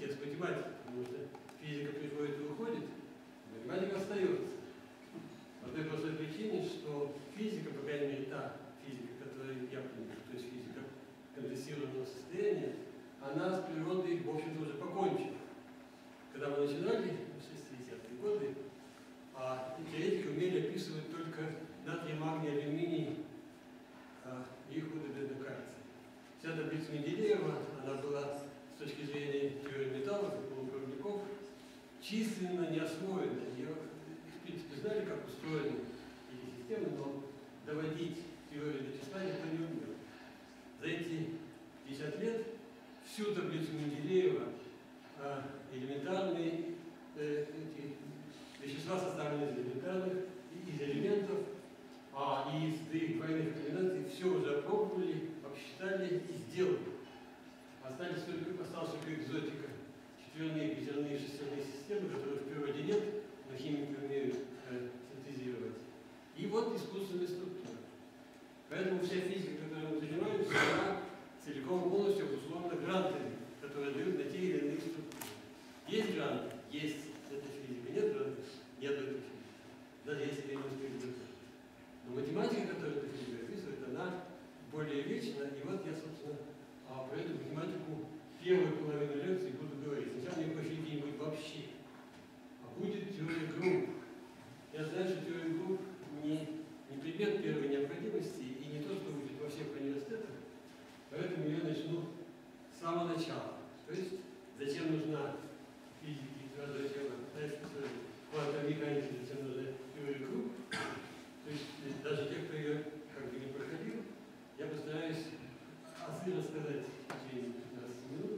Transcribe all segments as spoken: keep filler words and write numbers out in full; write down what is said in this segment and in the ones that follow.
физики, это с математики, потому что физика приходит и уходит, математика остается. По той простой причине, что физика, по крайней мере, та физика, которую я понимаю, то есть физика конденсированного состояния, она с природой, в общем-то, уже покончила. Когда мы начинали в шестидесятые годы, а теоретики умели описывать только натрий, магний, алюминий а, и их худо-бедно кальций. Вся таблица Менделеева, она была с точки зрения теории металлов и полупроводников численно не освоена. Ее, в принципе, знали, как устроены эти системы, но доводить теорию до числа никто не умел. За эти пятьдесят лет всю таблицу Менделеева, а, элементарные э, эти вещества, составленные из элементарных, из элементов, а из двойных комбинаций, все уже опробовали, обсчитали и сделали. Остались только, осталась только экзотика. Четверные, пятерные, шестерные системы, которых в природе нет, но химики умеют э, синтезировать. И вот искусственная структура. Поэтому вся физика, которой мы занимаемся, она целиком и полностью обусловлена грантами, которые дают на те или иные структуры. Есть гранты? Есть. Это физика. Нет грантов? Нет этой физики. Даже если я не успею. Но математика, которую эта физика описывает, она более вечна. И вот я, собственно, про эту математику первую половину лекции буду говорить. Сначала не хочет где-нибудь вообще, а будет теория групп. Я знаю, что теория групп не, не предмет первой необходимости и не то, что учат во всех университетах, поэтому я начну с самого начала. То есть, зачем нужна физика и твердое тело, квантовая механика, зачем нужна теория групп. То есть, даже те, кто ее как бы не проходил, я постараюсь азы рассказать в течение пятнадцати минут,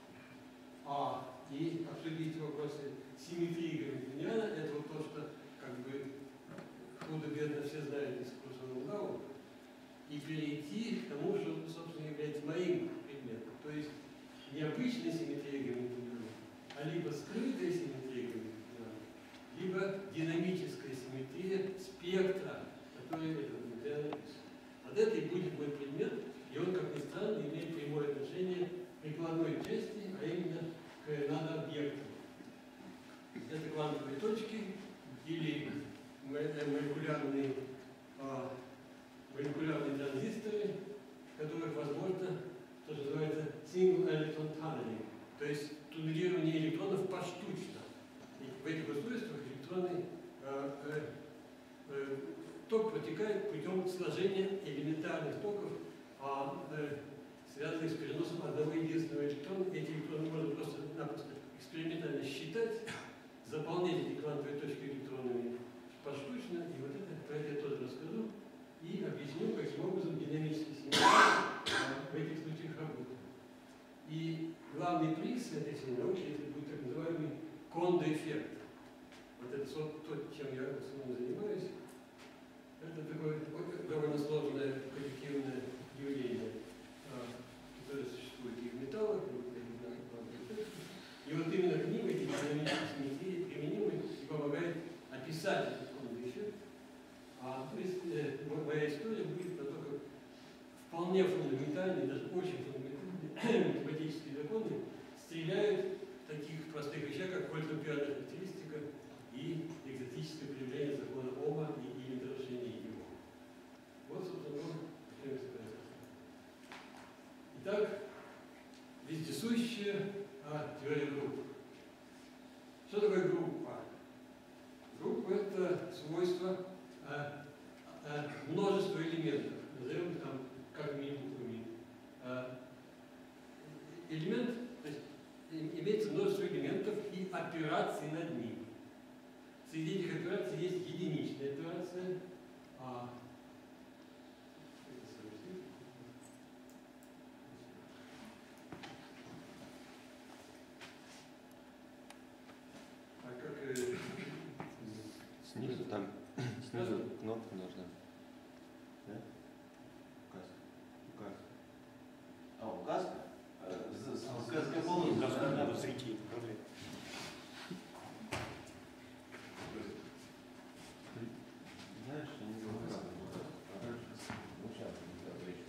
а, и обсудить вопросы симметрии Гамильтониана. Это вот то, что как бы худо-бедно все знают из курса Лунгау, и перейти к тому, что, собственно, является моим предметом. То есть не обычная симметрия Гамильтониана, а либо скрытая симметрия Гамильтониана, либо динамическая симметрия спектра, который этот Гамильтониан описывает. Вот это и будет мой предмет. И он, как ни странно, имеет прямое отношение к прикладной части, а именно к нанообъектам. Это квантовые точки или молекулярные, а, молекулярные транзисторы, в которых возможно то, что называется single electron tunneling, то есть туннелирование электронов поштучно. И в этих устройствах электронный а, э, э, ток протекает путем сложения элементарных токов, а, э, связанных с переносом одного единственного электрона. Эти электроны можно просто-напросто экспериментально считать, заполнять эти квантовые точки электронами поштучно, и вот это, про это я тоже расскажу, и объясню, каким образом динамические симметрии в этих случаях работают. И главный приз этой всей науки, это будет так называемый Кондо-эффект. Вот это то, чем я в основном занимаюсь. Это такое довольно сложное коллективное явление, которое существует и в металлах, и в металлах. И вот именно к ним эти динамические симметрии применимы и помогают описать этот Кондо-эффект. А, то есть э, моя история будет про то, как вполне фундаментальные, даже очень фундаментальные математические законы стреляют в таких простых вещах, как квантово-пиратная характеристика и экзотическое проявление закона Ома и, или нарушение его. Вот, собственно, что я сказать. Итак, вездесущая а, теория групп. Что такое группа? Группа – это свойство а, а, множества элементов. Назовем там как мини-буквами. А, элемент, то есть имеется множество элементов и операций над ними. Среди этих операций есть единичная операция, а, а как э, снизу там снизу кнопка нужна. Да? Указка. Указка. А, указка? Указка полностью. Надо с реки управлять. Знаешь, что не указка. Ну, сейчас не говоришь.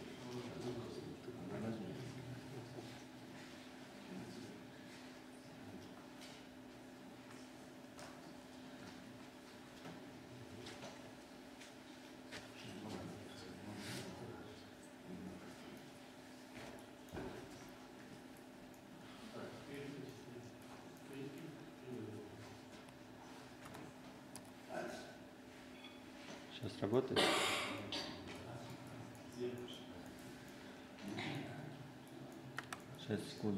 Сейчас работает? Сейчас, секунду.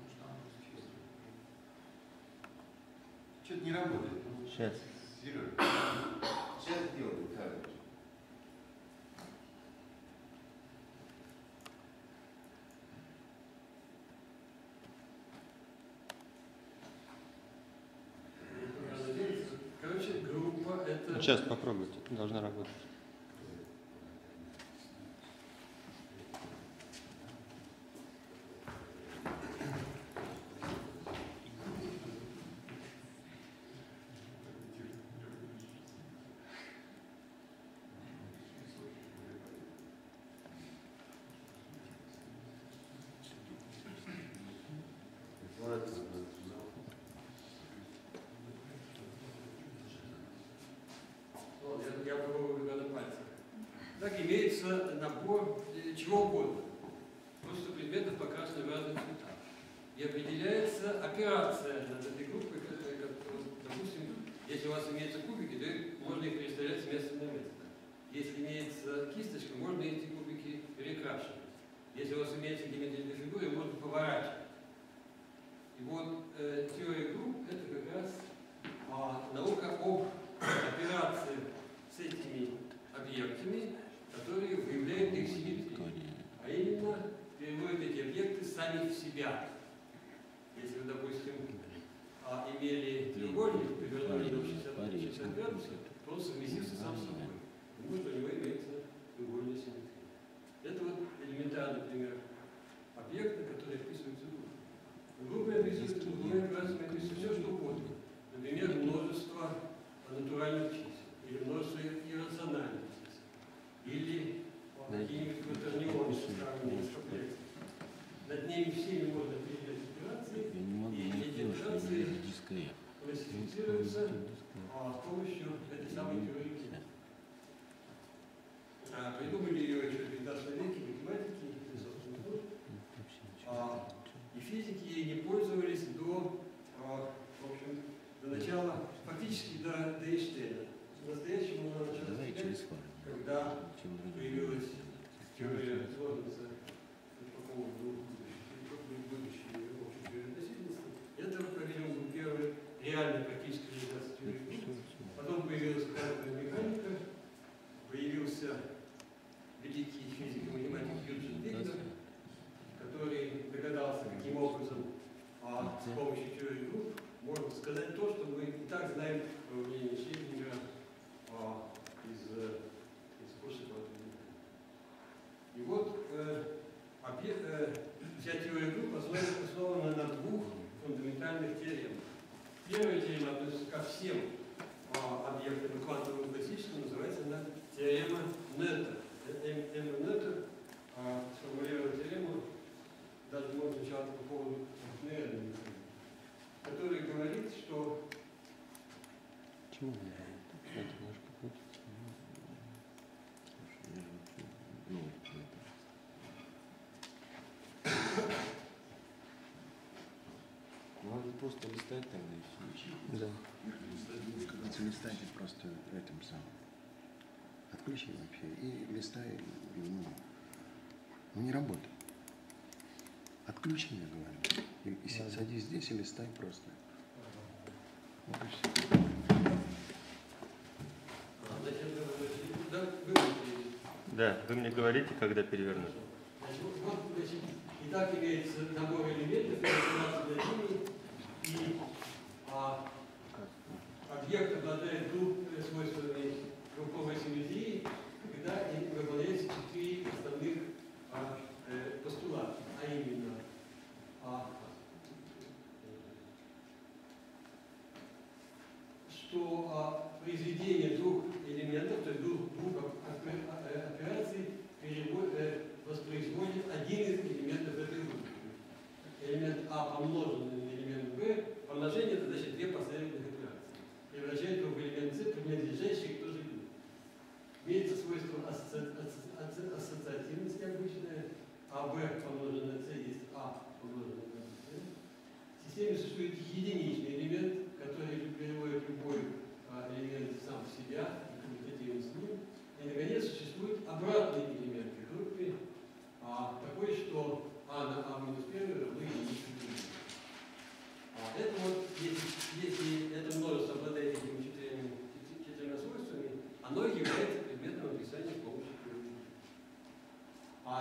Что-то не работает. Сейчас. Сережа, сейчас сделай, Михайлович. Короче, группа это... Ну, сейчас попробуйте, должна работать. Я, я попробую на пальцах. Так имеется набор чего угодно. Просто предметов покрашены в разных цветах. И определяется операция над этой группой. Допустим, если у вас имеются кубики, то можно их переставлять с места на место. Если имеется кисточка, можно эти кубики перекрашивать. Если у вас имеется геометрическая фигура, можно поворачивать. И вот э, теория групп – это как раз а, наука об операции с этими объектами, которые выявляют их симметрию. А именно, переводят эти объекты сами в себя. Если вы, допустим, а, имели треугольник, повернули его шестьдесят градусов, то он совместился сам с собой. Потому что у него имеется треугольная симметрия. Это вот элементарный пример объекта, который описывается в группе. В группе описывается, мы описывается все, что угодно. Например, множество натуральных чисел, или множество иррациональных чисел, или какие-нибудь кватернионы, составленные из комплексов. Над ними всеми можно определять операции, и эти операции классифицируются а, с помощью этой самой теории. А, придумали ее еще в девятнадцатом веке математики, а, и физики ей не пользовались до, а, в общем, до начала, фактически до, до Эйнштейна. По-настоящему она начала искать, когда появилась теория Лоренца по поводу будущей общей теории относительности. Это, по-видимому, был первый реальный практический результат теории. Потом появилась квантовая механика, появился великий физик и математик Юджин Вигнер, который догадался, каким образом а, с помощью теории групп можно сказать то, что мы и так знаем про уравнение Шрёдингера а, из, из прошлой квантовой механики. И вот э, объект, э, вся теория групп основана, основана на двух фундаментальных теоремах. Первая теорема относится ко всем а, объектам квантового классического, называется она теорема Нета. М. Нета а, сформулировала теорему, даже можно сначала по поводу неверной механики, который говорит, что Почему не это немножко крутится? Ну, надо просто листать тогда и все. Да. Когда листайте просто этим самым. Отключи вообще и листай, ну, ну не работает. Отключи, я говорю. И, и Да, садись здесь и листай просто. Вот и все. Да, вы мне говорите, когда перевернуть. Значит, вот, значит, и так имеется набор элементов, над ними, и а, объект обладает групп, свойствами групповой симметрии, когда выполняются четыре основных а, э, постулата, а именно а, что а, произведение двух элементов, то есть двух, двух операций перевод, э, воспроизводит один из элементов этой группы. Элемент А помноженный на элемент Б, помножение это значит две последовательных операции. Превращает его в элемент С, принадлежащий к той же группе. Имеется свойство асоци... асоци... ассоциативности.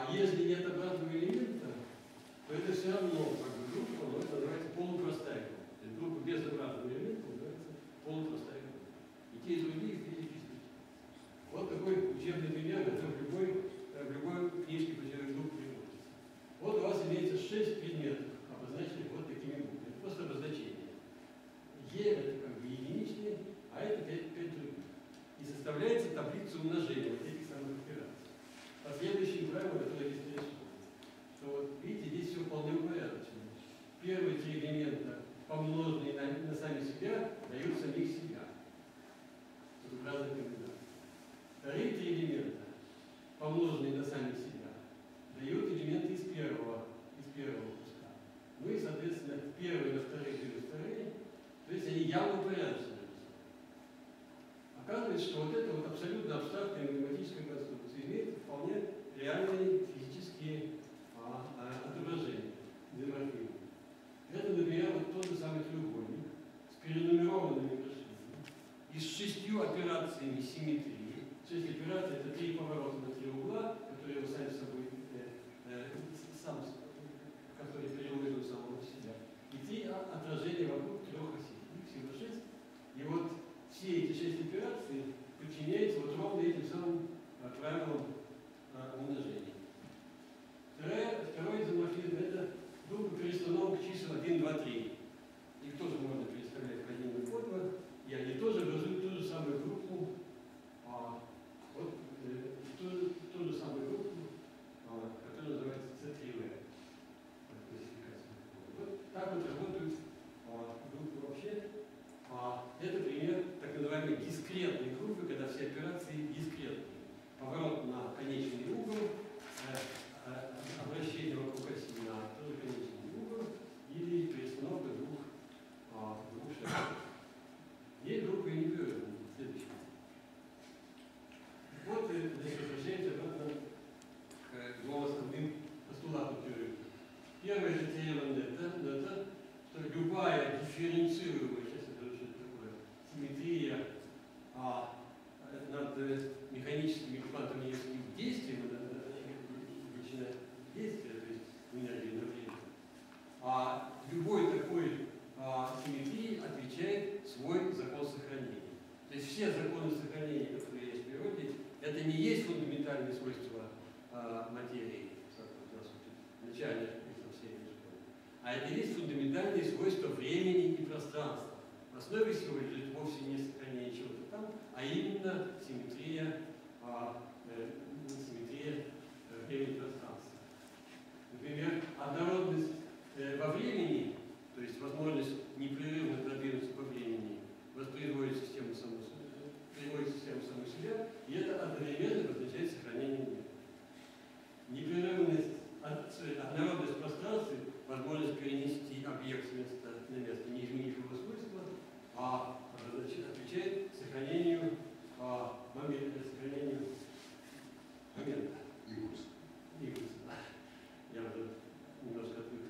А если нет обратного элемента, то это все равно как бы группа, но это называется полупростая группа. То есть группа без обратного элемента называется полупростая группа. И те, и другие физические. Вот такой учебный пример, это в любой, в любой книжке по теории групп приводится. Вот у вас имеется шесть предметов, обозначенных вот такими буквами. Просто обозначение. Е это как бы единичные, а это пять других. И составляется таблица умножения вот этих самых операций. По следующим правилам, которые здесь рисуют. То вот, видите, здесь все вполне упорядочено. Первые три элемента, помноженные на, на сами себя, дают самих себя. Тут разные комбинации. Вторые три элемента, помноженные на сами себя, дают элементы из первого, из первого куска. Ну и, соответственно, первые на вторые дают вторые, то есть они явно упорядочены. Оказывается, что вот эта вот абсолютно абстрактная математическая конструкция имеет вполне реальные физические а, а, отображения, деморфизмы. Это, например, вот тот же самый треугольник с перенумерованными вершинами и с шестью операциями симметрии. Шесть операций – это три поворота на три угла, которые вы сами собой, э, э, сам, которые переводят самого себя. И три отражения вокруг трех осей. Их всего шесть. И вот все эти шесть операций подчиняются вот ровно этим самым а, правилам а, умножения. Второе, второй изоморфизм – это группа перестановок чисел один, два, три. Их тоже можно представлять по один и по два, и они тоже образуют ту же самую группу, а, вот, э, ту, ту же самую группу, а, которая называется си три вэ. Вот так вот работают а, группы вообще. А, это пример так называемой дискретной группы, когда все операции дискретные. Поворот на конечный угол, э, э, обращение вокруг оси на тоже конечный угол или перестановка двух, а, двух шагов. Есть группа непрерывная. Следующая. Вот здесь возвращаемся обратно к двум основным постулатам теории. Первое это теорема Нетта, Нетта, что любая дифференцируемая, сейчас я скажу, что это такое, симметрия а, над механическими квантовыми действиями, величина действия, то есть энергии на время, а любой такой а, симметрии отвечает свой закон сохранения. То есть все законы сохранения, которые есть в природе, это не есть фундаментальные свойства а, материи, как у нас в начале а это есть фундаментальные свойства времени и пространства. В основе всего лежит вовсе не сохранение чего-то там, а именно симметрия, а, э, симметрия э, времени и пространства. Например, однородность э, во времени, то есть возможность непрерывно продвинуться по времени, воспроизводит систему саму, приводит систему саму себя, и это одновременно означает сохранение мира. Непрерывность, однородность в пространстве, возможность перенести объект с места на место, не изменив его свойства, а значит, отвечает сохранению а, момента, сохранению момента. Импульс. Импульс, да. Я уже немножко отвык.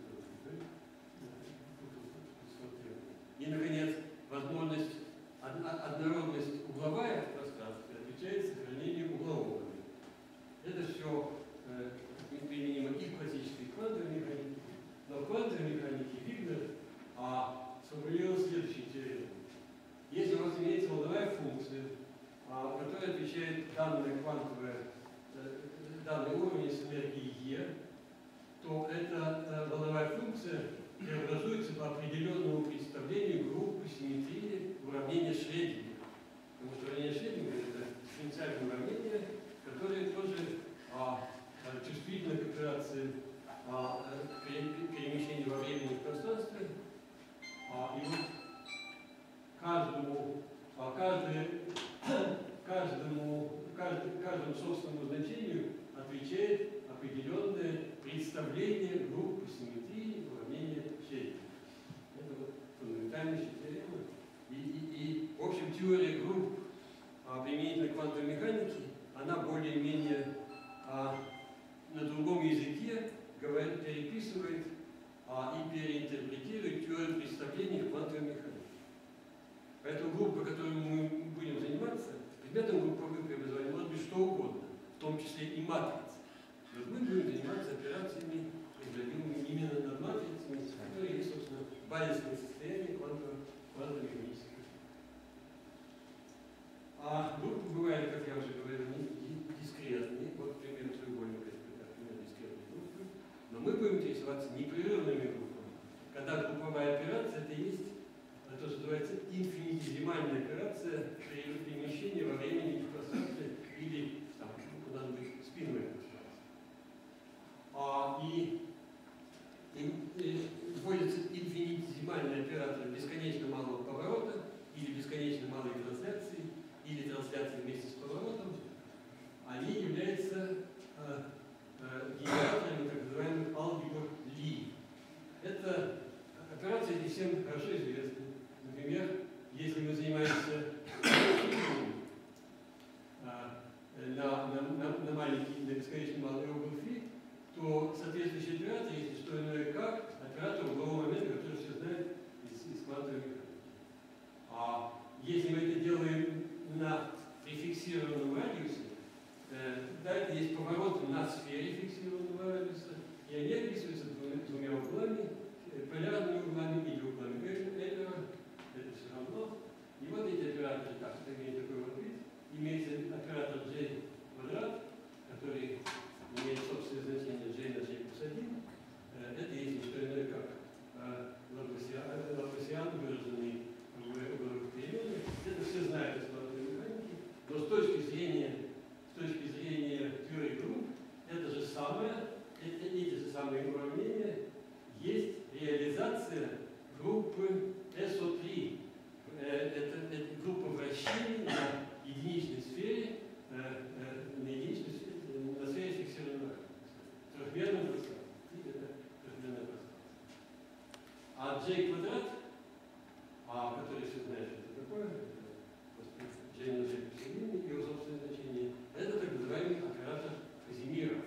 И, наконец, возможность, однородность угловая в пространстве отвечает сохранению углового момента. Это все э, применимо и в классической квантовой механике. Но в квантовой механике Вигнер а, сформулировал следующую теорему. Если у вас имеется волновая функция, а, которая отвечает данной квантовой, э, данный уровень с энергией Е, то эта э, волновая функция преобразуется по определенному представлению группы симметрии уравнения Шрёдингера. Потому что уравнение Шрёдингера – это дифференциальное уравнение, которое тоже а, чувствительно к операции а, перемещения во времени и в пространстве. А, и вот каждому, а, каждый, каждому, каждый, каждому собственному значению отвечает определенное представление группы симметрии уравнения Шрёдингера. Это вот фундаментальная теорема. И, и, и, в общем, теория групп а, применительно к квантовой механике, она более-менее а, на другом языке говорит, переписывает а, и переинтерпретирует теорию представлений в квантовой механике. Поэтому группа, которой мы будем заниматься, предметом групповых преобразований может быть что угодно, в том числе и матрица. Вот мы будем заниматься операциями, изобилуемыми именно над матрицами, которые есть, собственно, базисное состояние квантово-механических. А группы бывают, как я уже говорил, дискретные. Вот пример треугольника, например, дискретной группы. Но мы будем интересоваться непрерывными группами. Когда групповая операция, это есть то, что называется инфинитизимальная операция при перемещении во времени и пространстве или там, куда быть спиновое пространство. А, и, и, и вводится инфинитизимальный оператор бесконечно малого поворота или бесконечно малой трансляции или трансляции вместе с поворотом. Они являются э, э, генераторами так называемых алгебр Ли. Это операции эти всем хорошо известны. Например, если мы занимаемся на, на, на, на маленький, на бесконечно малый угол фи, то соответствующий оператор, если что иное как, оператор углового момента, который все знают из, из квантовой механики. А если мы это делаем на префиксированном радиусе, э, да, это есть поворот на сфере фиксированного радиуса, и они описываются двумя, двумя углами, э, полярными углами или углами Эйлера. Это все равно. И вот эти операторы, так, что имеет такой вот вид, имеется оператор J квадрат, который имеет собственное значение J на J плюс один. Это есть не что иное, как Лапласиан, Лапласиан выраженный в угловых переменных. Это все знают из квантовой механики, но с точки зрения, с точки зрения теории групп, это же самое, это, эти же самые уравнения есть реализация группы эс о три. Это, это группа вращений на единичной сфере, на единичной сфере, на сфере фиксированного трехмерного пространства. Это трехмерное пространство. А J квадрат, а, который все знают, что это такое, J на J плюс один, его собственное значение, это так называемый оператор Казимира.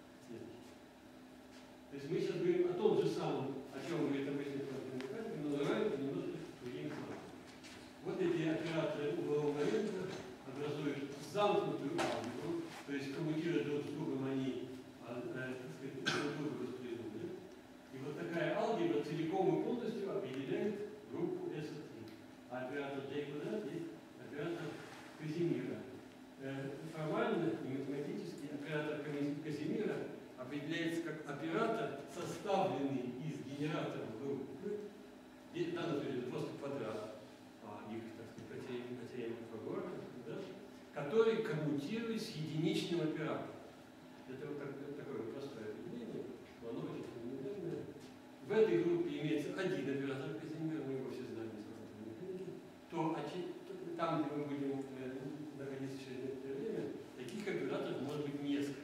То есть мы сейчас говорим о том же самом, о чем говорит обычный квантовый механик, но называем это немножко другим словом. Вот эти операторы углового момента образуют замкнутую алгебру, то есть коммутируют друг с другом они, а, а, так сказать, друг друга воспроизводят. И вот такая алгебра целиком и полностью определяет группу эс о три. А оператор J квадрат есть оператор Казимира. Э, формально и математически оператор Казимира определяется как оператор, составленный из генераторов группы, и в данном случае просто квадрат, а их, так сказать, потеряем Пифагора, да, который коммутирует с единичным оператором. Это вот так, такое простое определение, но оно очень фундаментальное. В этой группе имеется один оператор Казимира, мы его все знаем из квантовой механики, то там, где мы будем э, находиться через некоторое время, таких операторов может быть несколько.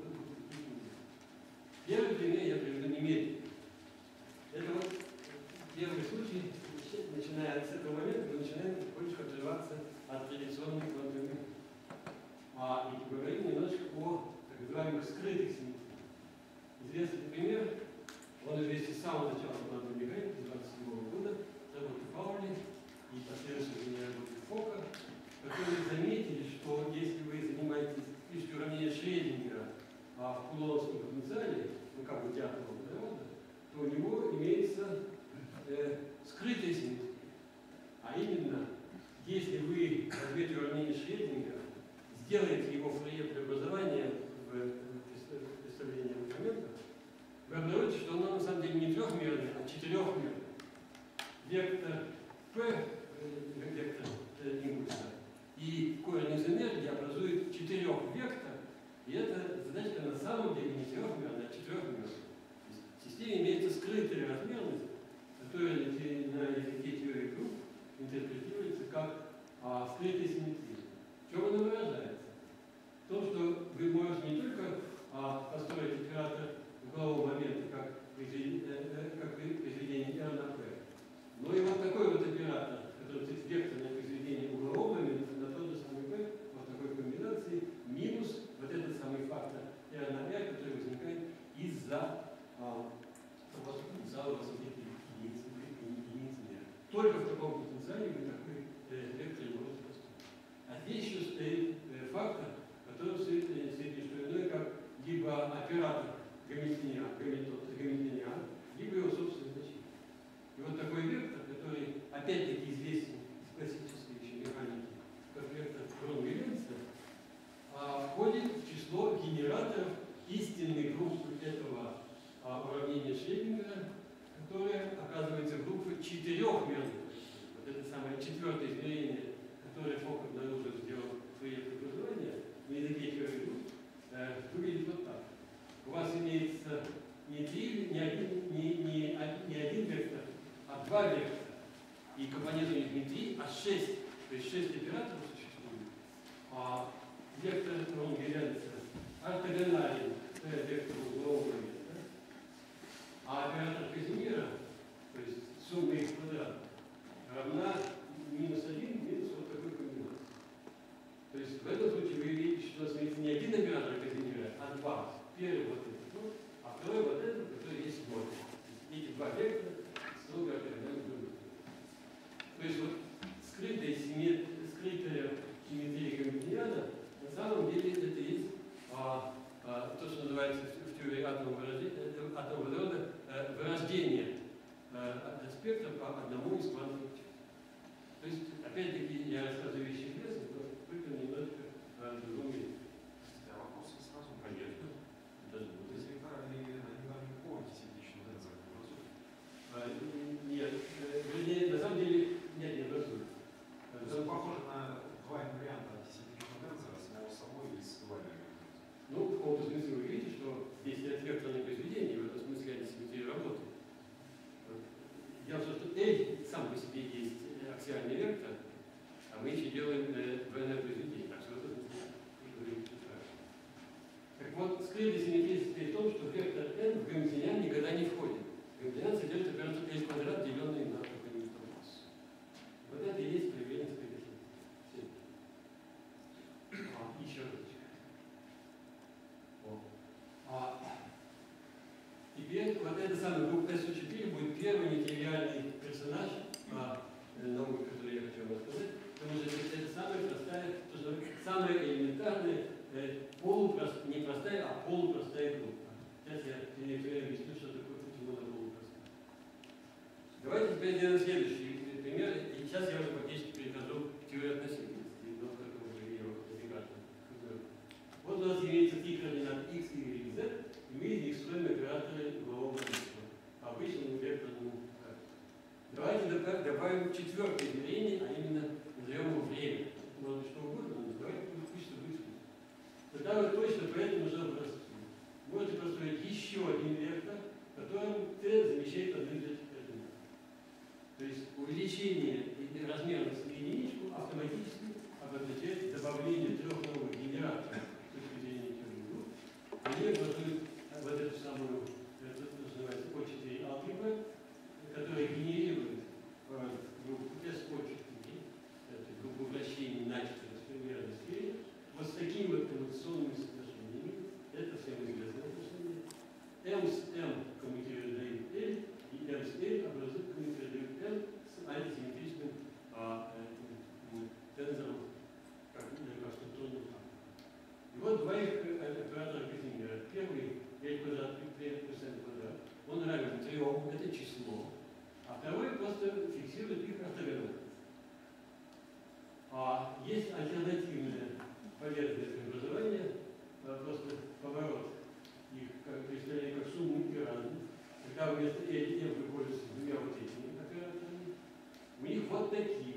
Первый пример я приведу немедленно. Это вот первый случай, начиная с этого момента, мы начинаем потихонечку отрываться от традиционных квантовых механик. А и поговорим немножко о так называемых скрытых симметриях. Известный пример, он известен с самого начала квантовой механики, двадцать седьмого года, работы Паули и последующие работы Фока, которые заметили, что если вы занимаетесь физическим уравнением Шрёдингера а в кулоновском потенциале, ну как бы диатомного водорода, то у него имеется э, скрытая симметрия. А именно, если вы возьмете уравнение Шрёдингера, сделаете его фурье преобразование в представлении момента, вы обнаружите, что оно на самом деле не трехмерное, а четырехмерное. Вектор P, э, вектор э, импульса, и корень из энергии образует четырехвектор, и эта задачка на самом деле не трехмерная, а четырехмерная. В системе имеется скрытая размерность, которая на языке теории групп интерпретируется как а, скрытая симметрия. В чем она выражается? В том, что вы можете не только а, построить оператор углового момента как произведение, как произведение R на P, но и вот такой вот оператор, который есть векторное произведение углового момента на тот же самый P, вот такой комбинации, минус вот этот самый фактор R на R, который возникает из-за а, потенциала высоты единицы мера. Только в таком потенциале вы такой э, вектор не можете построить. А здесь еще стоит э, фактор, который свидетельствует, что иное как либо оператор гамильтониан, гамильтониан, либо его собственное значение. И вот такой вектор, который опять-таки известен из классической еще механики, как вектор Грон-Виленса, входит в число генераторов истинной группы этого а, уравнения Шрёдингера, которое оказывается группой четырехмерных. Вот это самое четвертое измерение, которое Фок обнаружил, сделал свои преобразования на языке теории групп, э, выглядит вот так. У вас имеется не, три, не, один, не, не, не один вектор, а два вектора. И компоненты у них не три, а шесть. То есть шесть операторов существует. А вектор Грон-Виленса ортогонален вектору углового вектора. А оператор Казимира, то есть сумма их квадрат, равна минус один минус вот такой комбинации. То есть в этом случае вы видите, что у нас имеется не один оператор Казимира, а два. Первый вот этот, ну, а второй вот этот, который есть ноль. Эти два вектора строго ортогональны друг другу. То есть вот скрытая симметрия, скрытая симметрия Гамильтониана на самом деле это есть а, а, то, что называется в теории атомного водорода а, вырождение а, спектра по одному из квантовых частей. То есть, опять-таки, я рассказываю вещи известные, но только немножко о другом месте. А вопросы сразу Конечно. Даже вот вот эти вектора, они не помните симметричную тензор образуют? а, нет, вернее, на самом деле, нет, не образует. Это похоже на два инварианта антисимметричного тензора, самого собой и с дуальными. Ну, в каком-то смысле вы видите, что если это векторное произведение, в этом смысле антисимметрия работает. Дело в том, что L сам по себе есть аксиальный вектор, а мы еще делаем э, двойное произведение. Так что это так вот, скрытая симметрия состоит в том, что вектор n в гамильтониан никогда не входит. Гамильтониан содержит оператор L квадрат, деленный на какую-нибудь массу. Вот это и есть проявление скрытой симметрии. А, еще разочек. А теперь вот эта самая группа эс о четыре будет первый нетривиальный персонаж а, науки, который я хочу вам рассказать, потому что это, это самая простая, то, что самая элементарная, э, полупрост, не простая, а полупростая группа. Сейчас я некоторые объясню, что такое почему она полупростая. Давайте теперь сделаем следующий пример, и сейчас я уже фактически перехожу к теории относительности, но только уже ее интеграцию. Вот у нас имеется три координаты x, y и z, и мы из них строим операторы углового вектора, обычному векторному. Давайте добавим четвертое измерение, а именно назовем его время. Может что угодно, но давайте пусть это будет. Тогда вы точно по этому же образцу можете построить еще один вектор, которым t замещает одну из этих координат. То есть увеличение размерности на единичку автоматически обозначает добавление трех новых генераторов с точки зрения теории групп. Они образуют вот эту самую, это называется о четыре алгебра, которая генерирует группу эс о четыре, это группу вращений начатых с примерной сфере, вот с такими вот коммутационными соотношениями, это всем известное отношение. M с M коммутирует дают L, и M с L образует коммутирует L с антисимметричным а, тензором, как структурным фактором. И вот два их оператора Казимира. Первый L квадрат плюс N квадрат, он равен трем, это число, а второй просто фиксирует их ортогональность. А есть альтернативное поверхностное преобразование, просто поворот их как представляет как сумму и разных. Когда вместо L и M выходит с двумя вот этими операторами, у них вот такие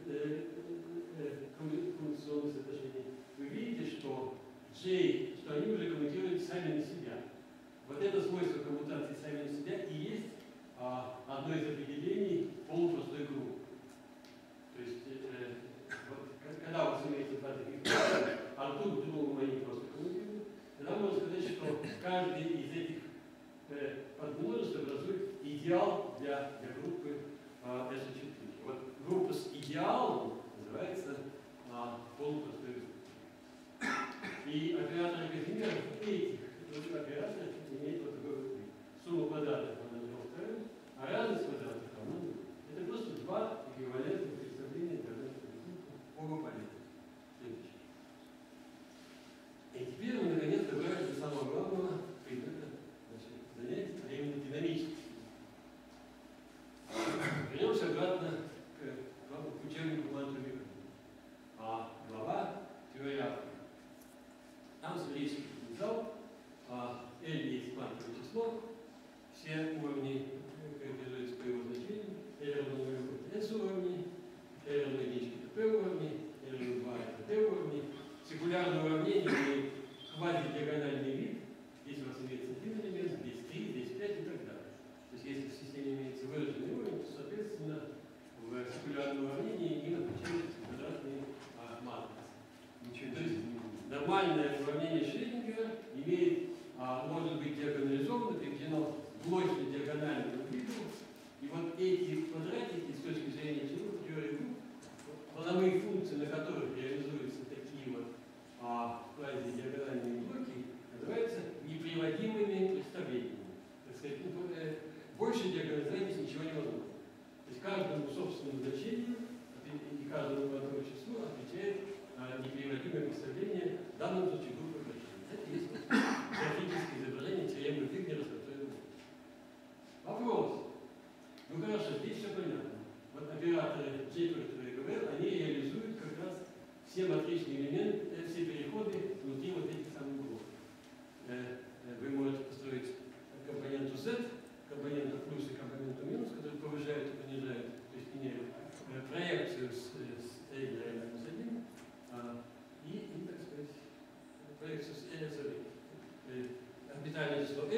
коммутационные соотношения. Вы видите, что J, что они уже коммутируют сами на себя. Вот это свойство коммутации сами на себя и есть а, одно из определений полупростой группы. То есть, э, вот, когда у вас имеется два таких, а тут другому они просто коммутируют, тогда можно сказать, что каждый из этих э, подмножеств образует идеал для, для группы э, эс о четыре. Вот группа с идеалом называется э, полупростой группой. И оператор Казимира этих операторов имеет вот такой вот сумму квадратов равна двум, а разность квадратов равна нулю. Это просто два эквивалентных представления для разных оба полезны. Следующий. И теперь мы наконец добрались до самого главного предмета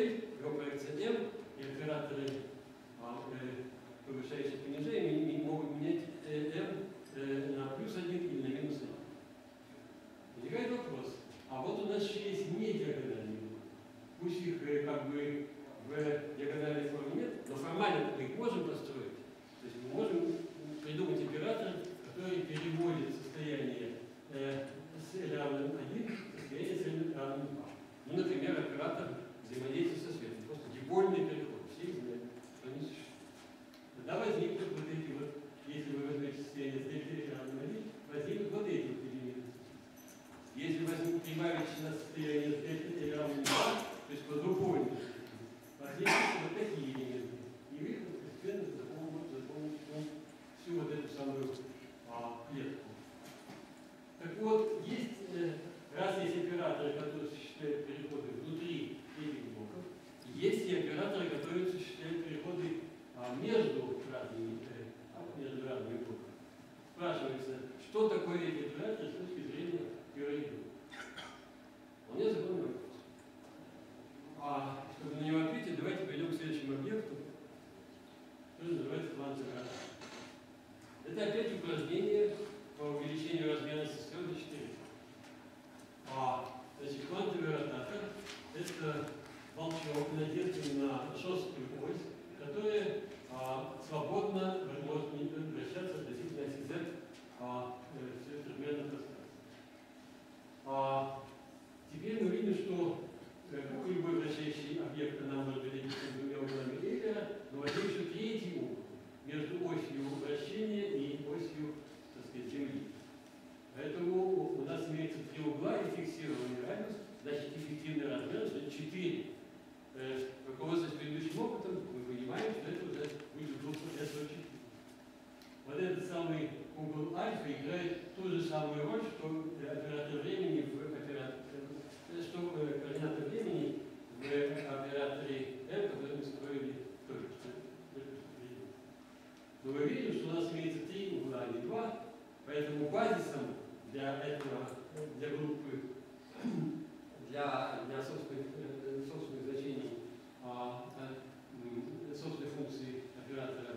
L, его проекция M, и операторы, а, э, повышающие понижение, могут менять э, M э, на плюс один или на минус один. Возникает вопрос, а вот у нас еще есть не диагональные блоки. Пусть их э, как бы в диагональной форме нет, но формально мы их можем построить. То есть мы можем придумать оператор, который переводит состояние э, с L равным один в состояние с L равным два. Ну, например, оператор взаимодействия со светом. Просто дипольный переход. Все знают, что не существует. Тогда возникнут вот эти вот, если вы возьмете состояние с L равным один, возникнут вот эти вот элементы. Если возьмут прибавить на состояние с L равным два, то есть квадрупольный, возникнут вот такие элементы. И вы их постепенно заполнят, заполнят всю вот эту самую а, клетку. Так вот, есть, э, раз есть операторы, которые осуществляют переходы внутри этих блоков, есть и операторы, которые осуществляют переходы а, между разными, э, между разными блоками. Спрашивается, что такое эти операторы с точки зрения теории групп? Вполне законный вопрос. А чтобы на него ответить, давайте перейдем к следующему объекту, который называется квантовый оператор. Это опять упражнение по увеличению размерности схемы до четырех. А, значит, квантовый ротатор – это волчок, надетый на жесткую ось, которая а, свободно может вращаться относительно оси Z а, в трехмерном пространстве. А, теперь мы видим, что как любой вращающий объект нам может разделиться двумя углами Эйлера, но возник еще третий угол между осью вращения и осью, так сказать, Земли. Поэтому у нас имеется три угла и фиксированный радиус, значит эффективный размер, это четыре. Руководствуясь предыдущим опытом, мы понимаем, что это уже будет группа эс о четыре. Вот этот самый угол альфа играет ту же самую роль, что оператор времени в операторе, что координаты времени в операторе M, который мы строили только что. Но мы видим, что у нас имеется три угла, а не два, поэтому базисом для этого, для группы, для, для собственных, собственных значений, а, а, собственной функции оператора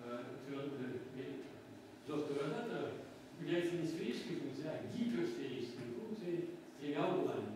жесткого ротатора является не сферической функцией, а гиперсферической функцией с тремя углами.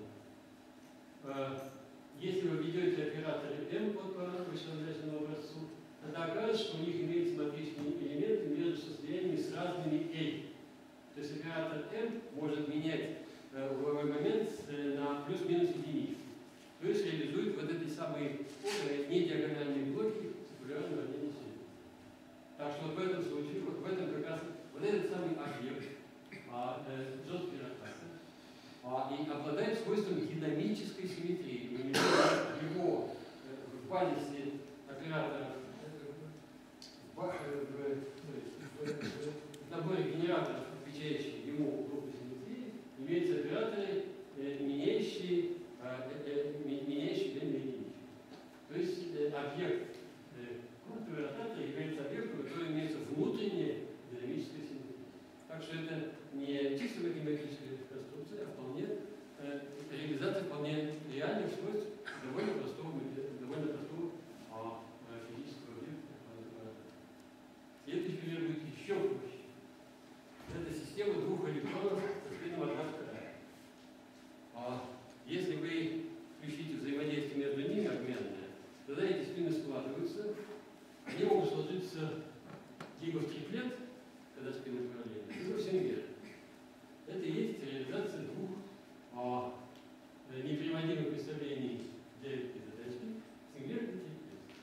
Если вы ведете операторы M по вышеназванному образцу, тогда окажется, что у них имеются матричные элементы между состояниями с разными L. То есть оператор M может менять э, угловой момент э, на плюс-минус единицу. То есть реализует вот эти самые э, недиагональные блоки циркулярного уравнения силы. Так что вот в этом случае, вот в этом как раз вот этот самый объект, а, э, жесткий ротатор, а, и обладает свойством динамической симметрии. Его э, в базисе операторов, в, в, в, в, в наборе генераторов, отвечающих ему группы симметрии, имеются операторы, э, меняющие, э, э, меняющие длинные единички. То есть э, объект э, квантовый ротатор является объектом, который имеется внутренняя динамическая симметрия. Так что это не чисто математическая конструкция, а вполне э, реализация вполне реальных свойств довольно простого, довольно простого а, физического объекта. Следующий пример будет еще проще. Это система двух электронов со спином одна вторая. А если вы включите взаимодействие между ними обменное, тогда эти спины складываются. Они могут сложиться либо в триплет, когда спины параллельны, либо в сингер. Это и есть реализация двух а, неприводимых представлений для этой задачи. Сингер и триплет.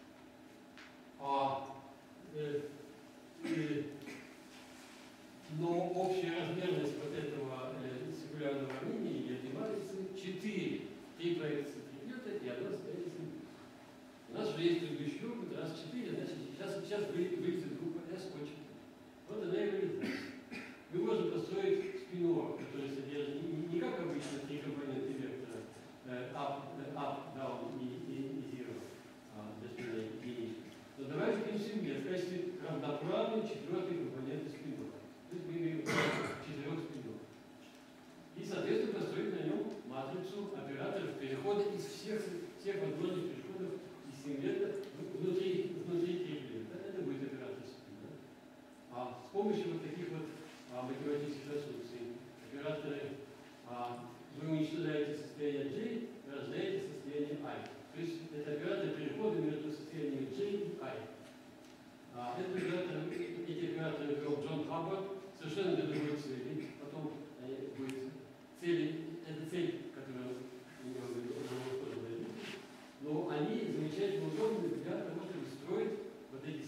А, э, э, но общая размерность вот этого э, сингулярного уравнения и этой матрицы четыре. Три проекции триплета и одна состояние сингера. У нас уже есть предыдущий опыт, раз четыре, значит сейчас, сейчас вылезет группа эс о четыре. Вот она и вылезает. Мы можем построить спинор, который содержит не, не как обычно три компоненты вектора э, up, up, down и, и, и zero а, для спинной единички. Но давайте перенесем в качестве равноправной четвертой компоненты спинора. То есть мы имеем четырех спинов. И, соответственно, построить на нем матрицу операторов перехода из всех, всех возможных переходов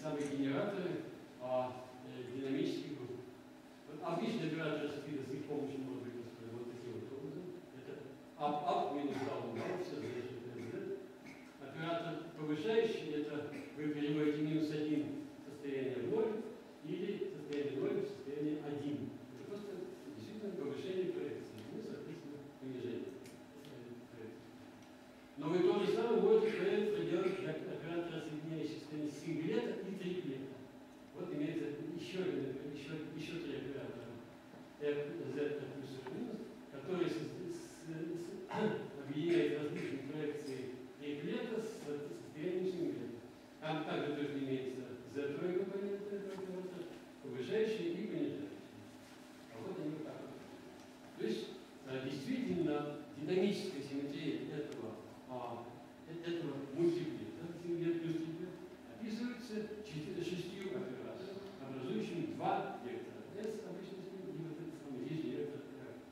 самые генераторы а, э, динамических групп. Вот обычный оператор спида с их помощью может быть построен вот таким вот образом. Это up-up минус down-down, все зависит от Z. Оператор повышающий, это вы переводите минус один состояние в ноль или состояние ноль в состояние один. Это просто действительно повышение проекции, ну, соответственно, понижение проекции. Но вы то же самое можете проделать для оператора, соединяющих состояние синглета и триплета. Вот имеется еще, еще, еще три оператора F, Z плюс и минус, которые с, с, с, объединяют различные проекции триплета с состоянием синглета. Там также тоже имеется Z-тройка компонента этого повышающие и понижающие. А вот они вот так вот. То есть действительно динамическая симметрия этого, а, этого мультиплета, синглет плюс триплет, описывается шестью операторами, образующими два вектора. S обычно и вот этот самый нижний вектор.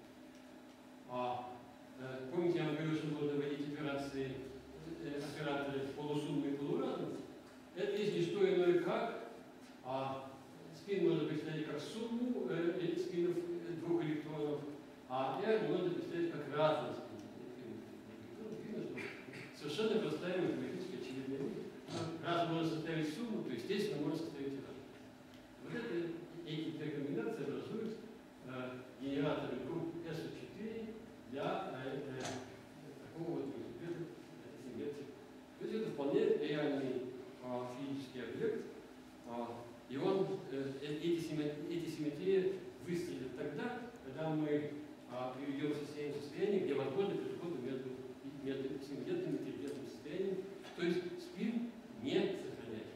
А, помните, я вам говорил, что можно вводить операции, операторы полусуммы и полуразности. Это есть не что иное как, а спин может представить как сумму э, спинов двух электронов, а R можно представить как разные спины. Видно, что совершенно простая математическая очевидная вещь. Раз можно составить сумму, то естественно можно составить раз. Вот это, эти две комбинации образуют э, генераторы групп эс четыре для э, э, такого вот велосипеда симметрии. То есть это вполне реальный а, физический объект, а, и он, э, эти, симметрии, эти симметрии выстрелят тогда, когда мы а, приведем состояние состояния, где возможны переходы между, между симметрным и триплетным состоянием, то есть спин не сохраняется.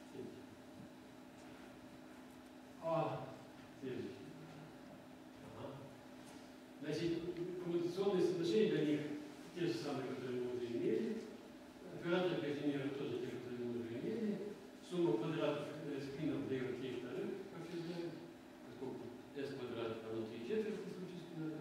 А, следующий. Ага. Значит, коммутационные соотношения для них те же самые, которые мы уже имели. Операторы Казимира тоже те, которые мы уже имели. Сумма квадратов э, спинов дает три вторых, как все знают. Поскольку S квадрат равно три четверти в случае спина,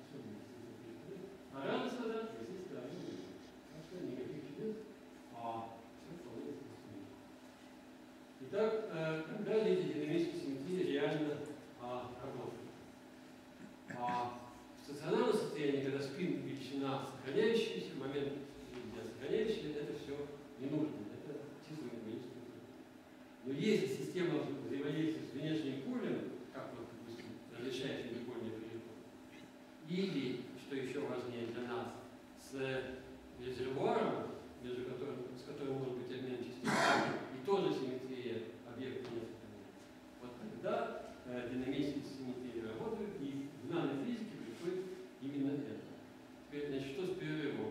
а радость квадрат, естественно, равно нулю. Так что никаких чудес. А, все вполне естественно. Итак, э, когда эти динамические симметрии реально а, работают? А, в стационарном состоянии, когда спин величина сохраняющаяся, момент сохраняющие, это все не нужно. Это чисто механический процесс. Но если система взаимодействия с внешним полем, как вот, допустим, разрешающий дипольный переход, или, что еще важнее для нас, с резервуаром, между которым, с которым может быть обмен частицами, и тоже симметрия объекта не сохраняется. Вот тогда э, динамические симметрии работают, и в нанофизике приходит именно это. Теперь, значит, что с перерывом?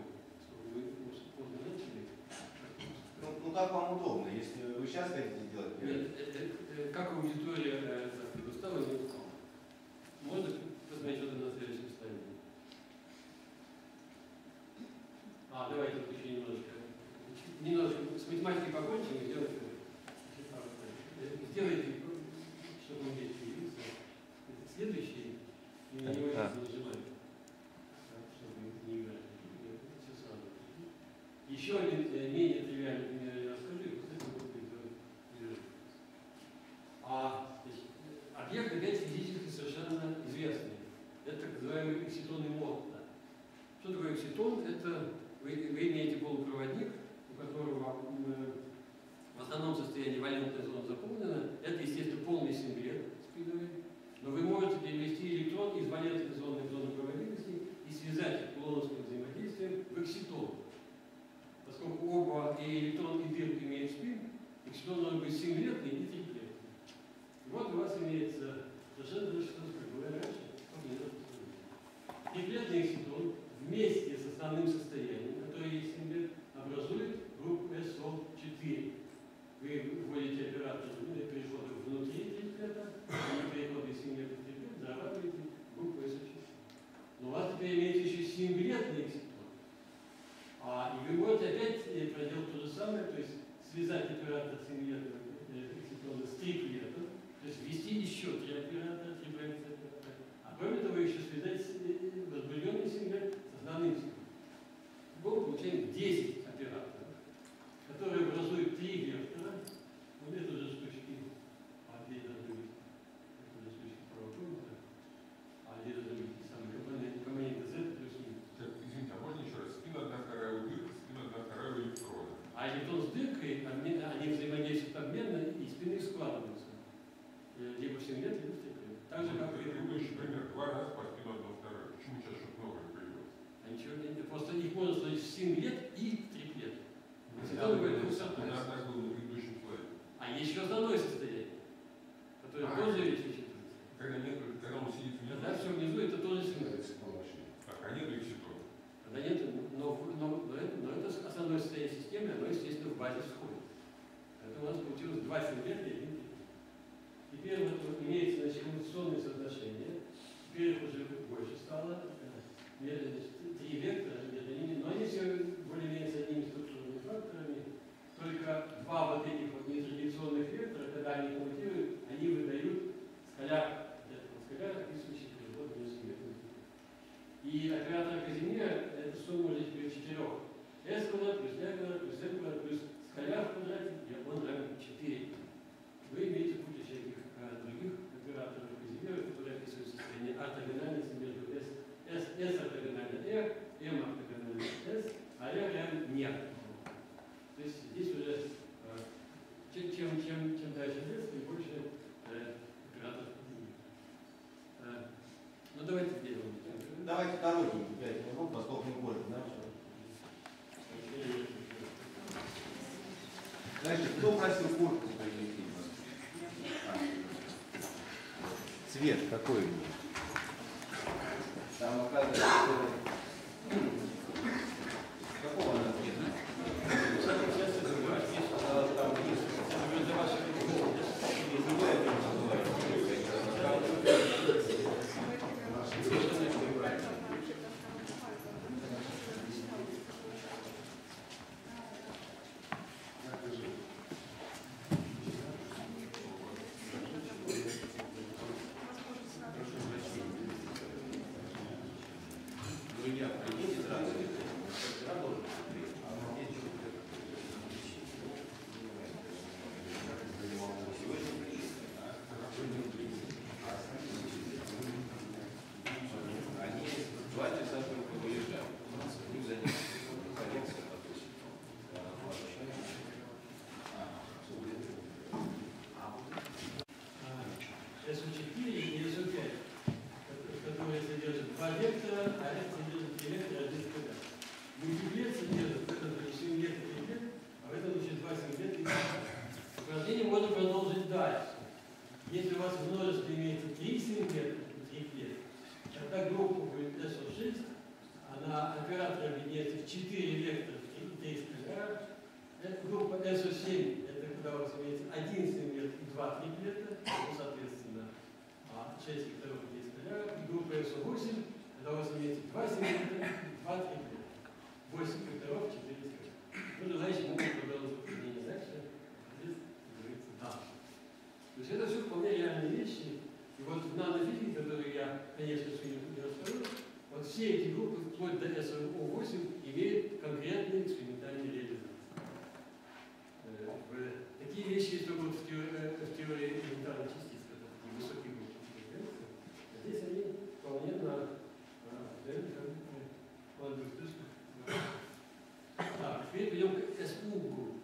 Ну, ну как вам удобно, если вы сейчас хотите сделать перерыв? Нет, это, это, как аудитория э, предустала, не устала. Можно посмотреть что-то на следующем слайде? А, давайте вот еще немножко. Немножко с математикой покончим и сделаем перерыв. Сделайте, чтобы он здесь появился. Следующий, и на него Да. не нажимать, чтобы не играть. Все сразу. Еще один э, менее тривиальный пример я расскажу, и после этого будет перерыв. А значит, объект опять физически совершенно известный. Это так называемый экситонный мод. Да. Что такое экситон? Это вы, вы имеете полупроводник, у которого э, в основном состоянии валентная зона заполнена. Это, естественно, полный синглет спиновый. Но вы можете перевести электрон из валентной зоны в зону проводимости и связать их кулоновским взаимодействием в экситон. Поскольку оба и электрон, и дырка имеют спин, экситон должен быть синглетный и триплетный. И вот у вас имеется совершенно то же, что было раньше. Триплетный экситон вместе с основным состоянием, которое есть синглет, образует группу эс о четыре. Вы вводите оператор переходов внутри триплета, и переходы из синглета в триплет, зарабатываете группу эс о четыре. Но у вас теперь имеется еще синглетный экситон. А, и вы можете опять проделать то же самое, то есть связать оператор синглетного экситона с триплетом, то есть ввести еще три оператора, три проекции оператора. А кроме того, еще связать возбужденный синглет с основным синглетом. Мы получаем десять операторов, которые образуют три вектора. Вот это же электрон с дыркой, обмен, они взаимодействуют обменно и спины складываются. Либо в синглет, либо в триплет. Так же, как и предыдущий пример. Два раза по спину одно второе. Почему сейчас что-то новое появилось? А ничего не, просто их можно сложить в синглет и в триплет. Всегда бывает двухсотый. У нас так было на предыдущем слайде. А есть еще основное состояние, которое А, тоже вещь вычитывается. Когда, нет, когда он сидит внизу, Когда все внизу, это тоже синглет. так, а нет экситона. Когда нет, но, но, но, это, но это основное состояние системы, оно, естественно, в базе сходит. Поэтому у нас получилось два синглета и один триплет. Теперь вот, вот имеется, значит, эволюционные соотношения. Теперь их уже больше стало. Значит, три вектора между ними, но они все более-менее с одними структурными факторами. Только два вот этих вот нетрадиционных вектора, когда они коммутируют, они выдают скаляр, этот скаляр, описывающий переход между векторами. И оператор Казимира — это сумма уже теперь четырех. S квадрат плюс D квадрат плюс M квадрат плюс скаляр в квадрате, и он равен четыре. Вы имеете кучу всяких а, других операторов Казимира, которые описывают состояние ортогональности между S, S, S ортогонально R, M ортогонально S, а R равен нет. То есть здесь уже а, чем, чем, чем, чем дальше лес, тем больше а, операторов Казимира. А, ну давайте сделаем. Давайте коротенький, пять минут, поскольку мы больше начали. Значит, кто просил куртку принести? Цвет какой у него? Там оказывается, что... Какого она цвета? Там эс о четыре и эс о пять, которые содержат два вектора, а это содержит три вектора, один скаляр. Мультиплет содержит в этом случае синглет и триплет, а в этом случае два синглета и триплет. Упражнение можно продолжить дальше. Если у вас в множестве имеется три синглета и триплет, тогда группа будет эс о шесть, она оператор объединяется в четыре вектора и три скаляра. Это группа эс о семь, это когда у вас имеется один синглет и два триплета, ну, соответственно, шесть векторов и три скаляра. И группа эс о восемь, когда у вас имеется два синглета и два триплета. восемь векторов, четыре скаляра. Ну, желающие могут продолжить упражнение дальше. Здесь говорится да. То есть это все вполне реальные вещи. И вот в нанофизике, которую я, конечно, сегодня не расскажу, вот все эти группы, вплоть до эс о восемь, имеют конкретные экспериментальные реализации. Такие вещи есть только в теории, в теории элементарных частиц, когда такие высокие группы появляются. А здесь они вполне на молодых точках. Так, теперь перейдем к эс у группе.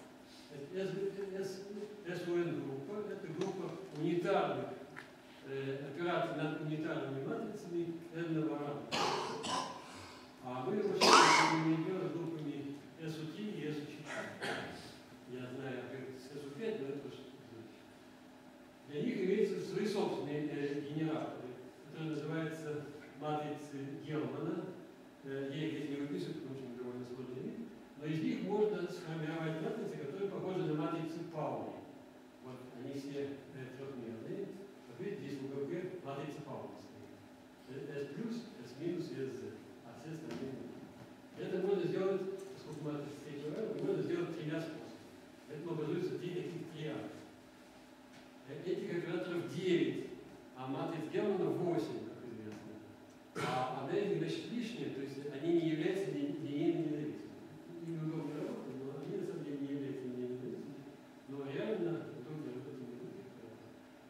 эс о эн группа – это группа унитарных э, операций над унитарными матрицами n-ного ранга. А мы его сейчас имеем группами эс о три и эс о четыре. Я знаю, как эс о пять, но это тоже значит. Для них имеются свои собственные э, генераторы, которые называются матрицы Гелмана. Э, я их здесь не выписываю, потому что они довольно сложный вид. Но из них можно сформировать матрицы, которые похожи на матрицы Паули. Вот они все э, трехмерные. Вот видите, здесь в уголке матрица Паули стоит. S плюс, S минус и эс зет. А все остальные нет. Это можно сделать, поскольку матрица третьего ранга, можно сделать тремя способами. Поэтому образуются три таких триада. Этих операторов девять, а матриц Гелмана восемь, как известно. А одна из них, значит, лишняя, то есть они не являются линейными независимыми. Им удобно работать, но они на самом деле не являются линейными независимыми. Но реально удобно работать не будет.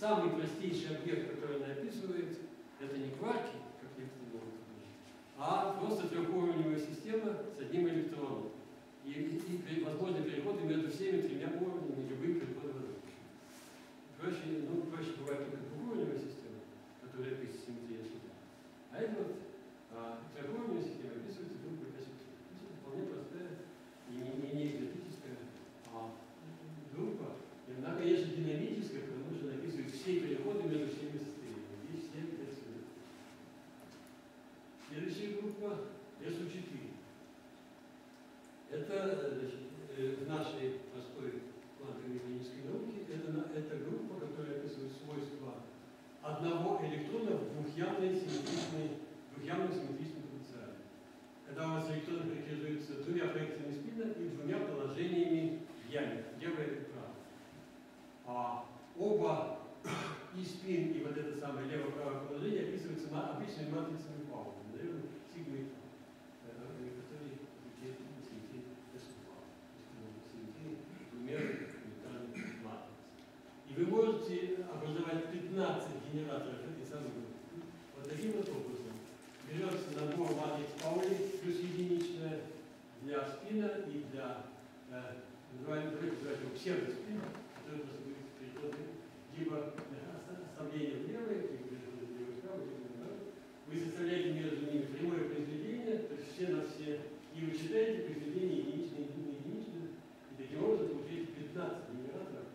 самый простейший объект, который она описывает, это не кварки, как некоторые могут говорить, а просто трехуровневая система с одним электроном. И, и, и возможны переходы между всеми тремя уровнями, любые переходы возможны. Проще, ну, проще бывает только двухуровневая система, которая описывает симметрию суда. А это вот а, трехуровневая система описывается группой асимметрии. Это вполне простая и не, не, не экзотическая а, группа. И она, конечно, динамическая, потому что она описывает все переходы между всеми состояниями. Здесь все пять сюда. Следующая группа эс у четыре. Это, значит, в нашей простой квантовой механической науке это, это группа, которая описывает свойства одного электрона в двухъямной симметричной, двухъямном симметричном потенциале. Когда у вас электрон характеризуется двумя проекциями спина и двумя положениями в яме, левое и правое. А оба и спин, и вот это самое лево-правое положение описываются обычными матрицами Пауля, наверное, сигма и тау, которые и вы можете образовать пятнадцать генераторов этой самой группы. Вот таким вот образом. Берется набор матриц Паули плюс единичная для спина и для э, называемого псевдоспина, который просто будет переходы либо оставление в левое, либо переходы в левое вправо, либо в правое. Вы составляете между ними прямое произведение, то есть все на все, и вы считаете произведение единичное, единое, единичное, и таким образом получаете пятнадцать генераторов.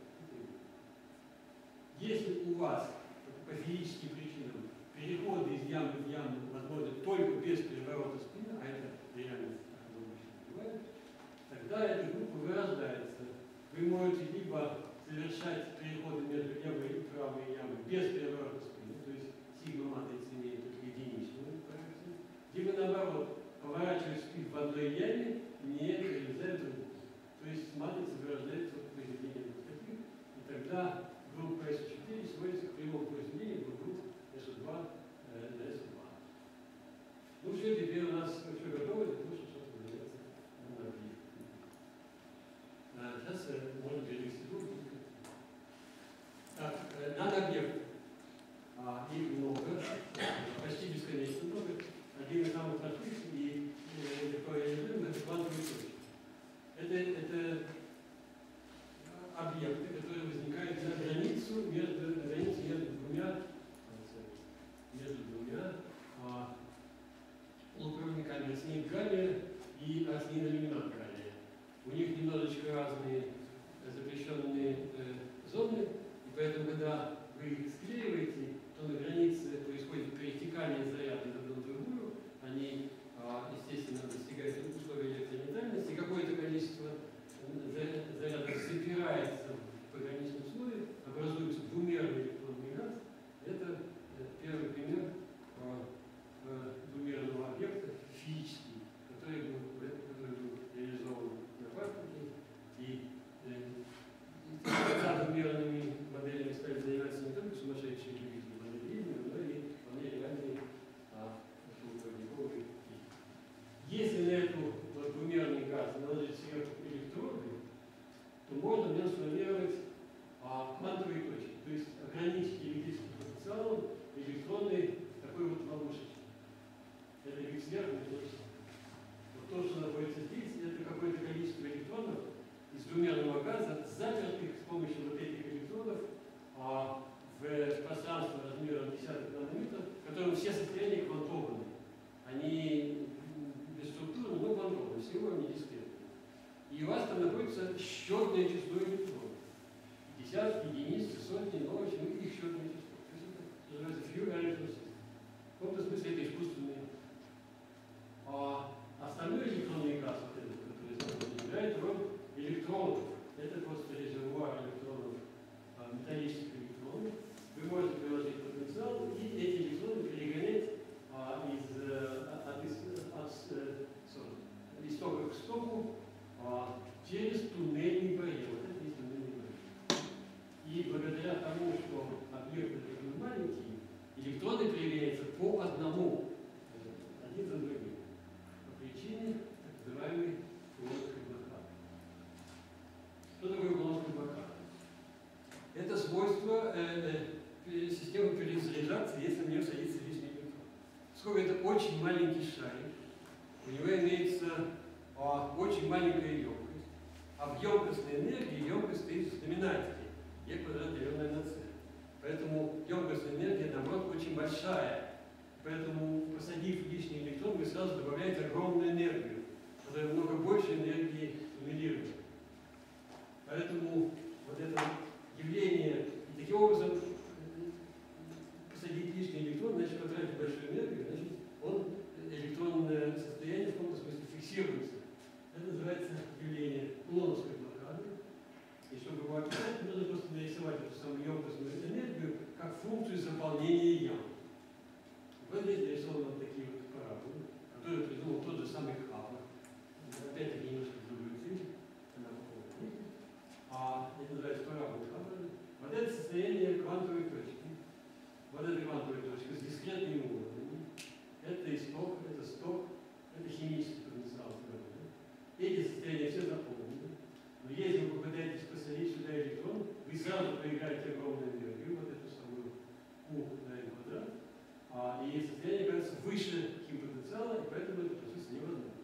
Если у вас по физическим причинам переходы из ямы в яму возможны только без переворота спины, а это реально бывает, тогда эта группа вырождается. Вы можете либо совершать переходы между левой и правой ямой без переворота спины, то есть сигма матрица имеет только единичную проекцию, либо наоборот, поворачивая спин в одной яме, не реализуя другую. То есть матрица вырождается от произведения вот таких, и тогда группа эс четыре сводится к прямому произведению двух групп эс два э, на эс два. Ну все, теперь у нас все готово для того, чтобы что-то называется нанообъектом. А, сейчас э, можно перевести группу. Так, э, нанообъект. А, их много, почти бесконечно много. Один из самых простых и легко реализуемых – это квантовые точки. Это, это объекты, которые возникают на границу между, на границе между двумя, между двумя а, полупроводниками, арсенид-галлия и арсенид-алюминат-галлия. У них немножечко разные запрещенные э, зоны, и поэтому, когда вы их склеиваете, то на границе происходит перетекание заряда из одной в другую, они, а, естественно, достигают условия электронейтральности, и какое-то количество заряда запирается в пограничном слое, образуется двумерный электронный газ. Это первый пример двумерного объекта физический, который был, который был реализован на практике. И за двумерными моделями стали заниматься не только сумасшедшие любители моделирования, но и вполне реальные полупроводниковые физики. Если на эту вот, двумерный газ наложить сверху электроды, то можно в нем сформировать а, квантовые точки, то есть ограничить электрическим потенциалом электроны такой вот ловушечки. Это их сверху, то же самое. Вот то, что находится здесь, это какое-то количество электронов из двумерного газа, запертых с помощью вот этих электронов а, в пространство размером десятых нанометров, в котором все состояния квантованы. Они бесструктурны, но квантованы, всего они дискретны. И у вас там находится счетное число электронов. Десятки, единицы, сотни, но в общем их счетное число. То есть это называется few electron system. В каком-то смысле это искусственный. А остальной электронный газ, вот этот, который играет роль электронов. Это просто резервуар электронов, металлических электронов. Вы можете приложить потенциал и эти электроны перегонять а, из, от, от, от, от истока к стоку а, через туннельный барьер. Вот это есть э, э, система перезаряжаться, если в нее садится лишний электрон. Поскольку это очень маленький шарик, у него имеется а, очень маленькая емкость, а в емкостной энергии емкость стоит в знаменателе e квадрат деленное на c. Поэтому емкостная энергия, наоборот, очень большая. Поэтому, посадив лишний электрон, вы сразу добавляете огромную энергию, которая много больше энергии туннелирует. Поэтому вот это явление, и таким образом посадить лишний электрон, значит потратить большую энергию, значит он, электронное состояние в каком-то смысле фиксируется. Это называется явление кулоновской блокады. И чтобы его описать, нужно просто нарисовать эту самую емкостную энергию как функцию заполнения ям. Вот здесь нарисованы вот такие вот параболы, которые придумал тот же самый Хаббл. Опять-таки немножко другую цель. А это называется парабола Хаббла. Вот это состояние квантовой точки. Вот эта квантовая точка с дискретными уровнями. Это исток, это сток, это химический потенциал. Эти состояния все заполнены. Но если вы попытаетесь посадить сюда электрон, вы сразу проиграете огромную энергию, вот эту самую U на n квадрат. А, и состояние кажется выше химпотенциала, и поэтому это процесс невозможно.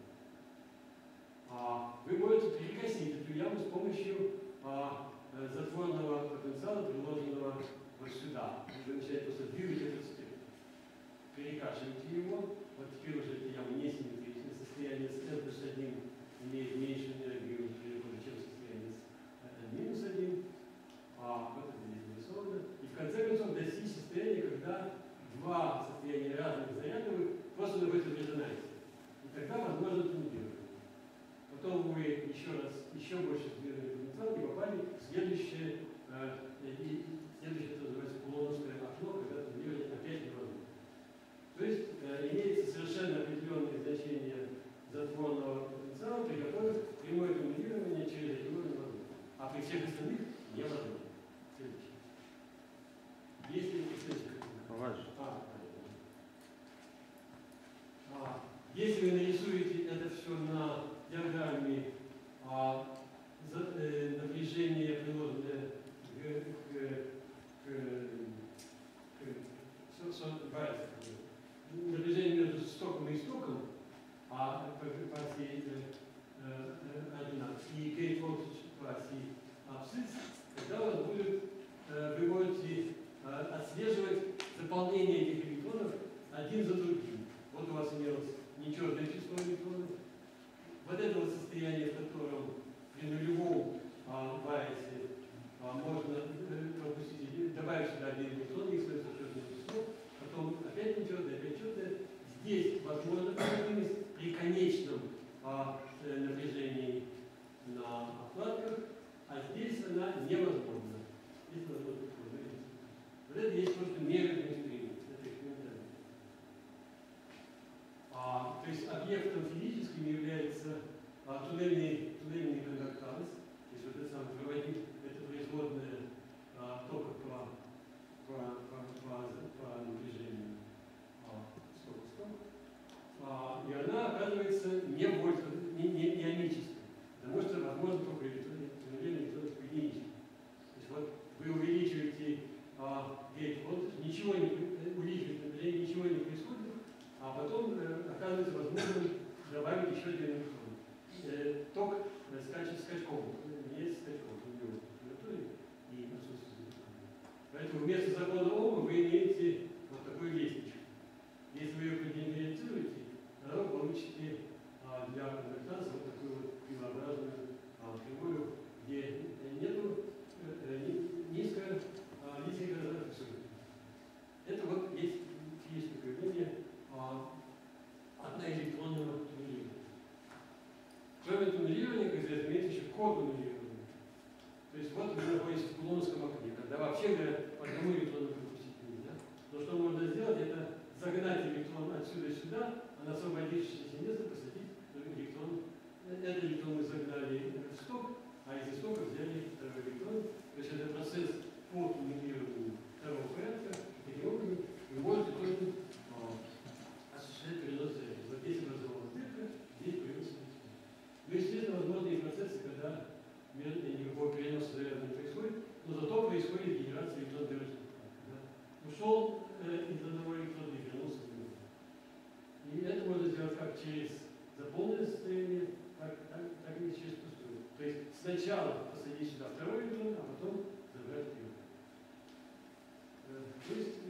А, вы можете перекосить эту яму с помощью а, затворного потенциала, приложенного вот сюда. Вы начинаете просто двигать этот спектр. Перекашиваете его. Вот теперь уже эта яма несимметрична. Состояние с n плюс один имеет меньшую энергию перехода, чем состояние с n минус один. А вот это здесь нарисовано. И в конце концов достичь состояния, когда два состояния разных зарядовых просто находятся в резонансе. И тогда возможно туннелирование. Потом вы еще раз, еще больше сдвинули потенциал и попали в следующее, э, и следующее, это называется кулоновское окно, когда туннелирование опять невозможно. То есть э, имеется совершенно определенное значение затворного потенциала, при котором прямое туннелирование через эти уровни возможно. А при всех остальных невозможно. Следующее. Если Важно. а, а, если вы нарисуете это все на диаграмме а, за, э, напряжение, приложенное к, к, к, к, к напряжение между стоком и истоком, а по, по оси одиннадцать, и гейт-волтаж по оси абсцисс, тогда у вас будет, э, вы можете э, отслеживать заполнение этих электронов один за другим. Вот у вас имелось нечетное число электронов. Вот это вот состояние, в котором при нулевом а, байсе а, можно э, пропустить, добавить сюда один электрон, и остается четное число, потом опять нечетное, опять четное. Здесь возможна необходимость при конечном а, напряжении на окладках, а здесь она невозможна. Здесь возможно. Вот это есть просто меры эксперимента. Это экспериментально. А, то есть объектом физическим является а, туннельный, туннельный кондуктанс. То есть вот этот самый проводник, это производная а, тока по, по, по, по, по напряжению а, сток-сток. А, и она оказывается не, вольт, не, не, не ионической. Потому что возможно только туннельный электрон единичный. То есть вот вы увеличиваете а, гейт-волтаж, ничего не увеличиваете напряжение, ничего не происходит, а потом э, оказывается возможным добавить еще один электрон. Э, ток э, скачет скачком, есть скачком в него температуре и отсутствие электрона. Поэтому вместо закона Ома вы имеете вот такую лестничку. Если вы ее продифференцируете, тогда вы получите а, для кондуктанса вот такую вот пилообразную а, прямую, где нету э, низкая а, низкая разрывность. Это вот есть физическое проявление а, одноэлектронного туннелирования. Кроме туннелирования, как известно, имеется еще котуннелирование. То есть вот вы находитесь в кулоновском окне, когда вообще говорят, по одному электрону пропустить нельзя. Но что можно сделать, это загнать электрон отсюда сюда, а на освободившееся место посадить электрон. Этот электрон мы загнали в сток, а из истока взяли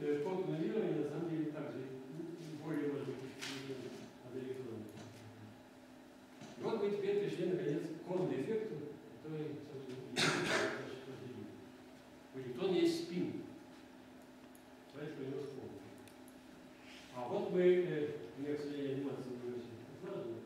э, код аннулирования на самом деле также более может быть эффективен от электроники. И вот мы теперь пришли наконец к конн-эффекту, который, собственно, и есть наше определение. У электрона есть спин. Давайте про него вспомним. А вот мы, э, мне, к сожалению, анимация не очень важна.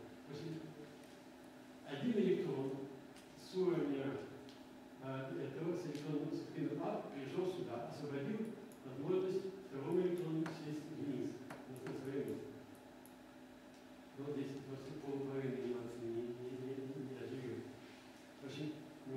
Один электрон с уровня этого с электронным спином А пришел сюда, освободил возможность второму электрону сесть вниз, на свое место. Вот здесь просто полуполовины анимации не, не, не, не оживет. В общем,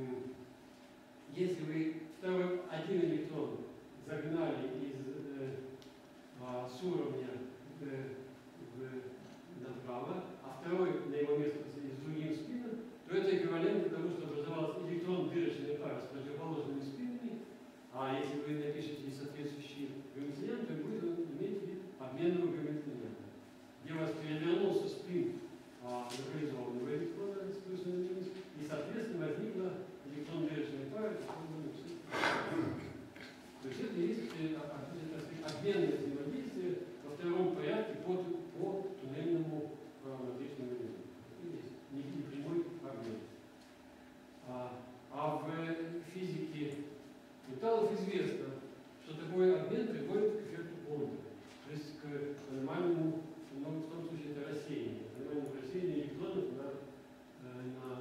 если вы второй, один электрон загнали из, э, а, с уровня э, в, направо, а второй на его место посадили с другим спином, то это эквивалентно тому, что образовался электрон дырочной пары с противоположными спинами, а если вы напишете соответствующий гамильтониан, то будет он иметь вид обменного гамильтониана, где у вас перевернулся спин а, локализованного электрона с плюсом и минус, и, соответственно, возникла электрон дырочной пары. То есть это есть обменное взаимодействие во втором порядке по, по туннельному матричному элементу. Это есть непрямой обмен. А, а в физике металлов известно, что такой обмен приводит к эффекту Бонда, то есть к аномальному, ну, в том случае это рассеяние, аномальному рассеянию электронов на, на,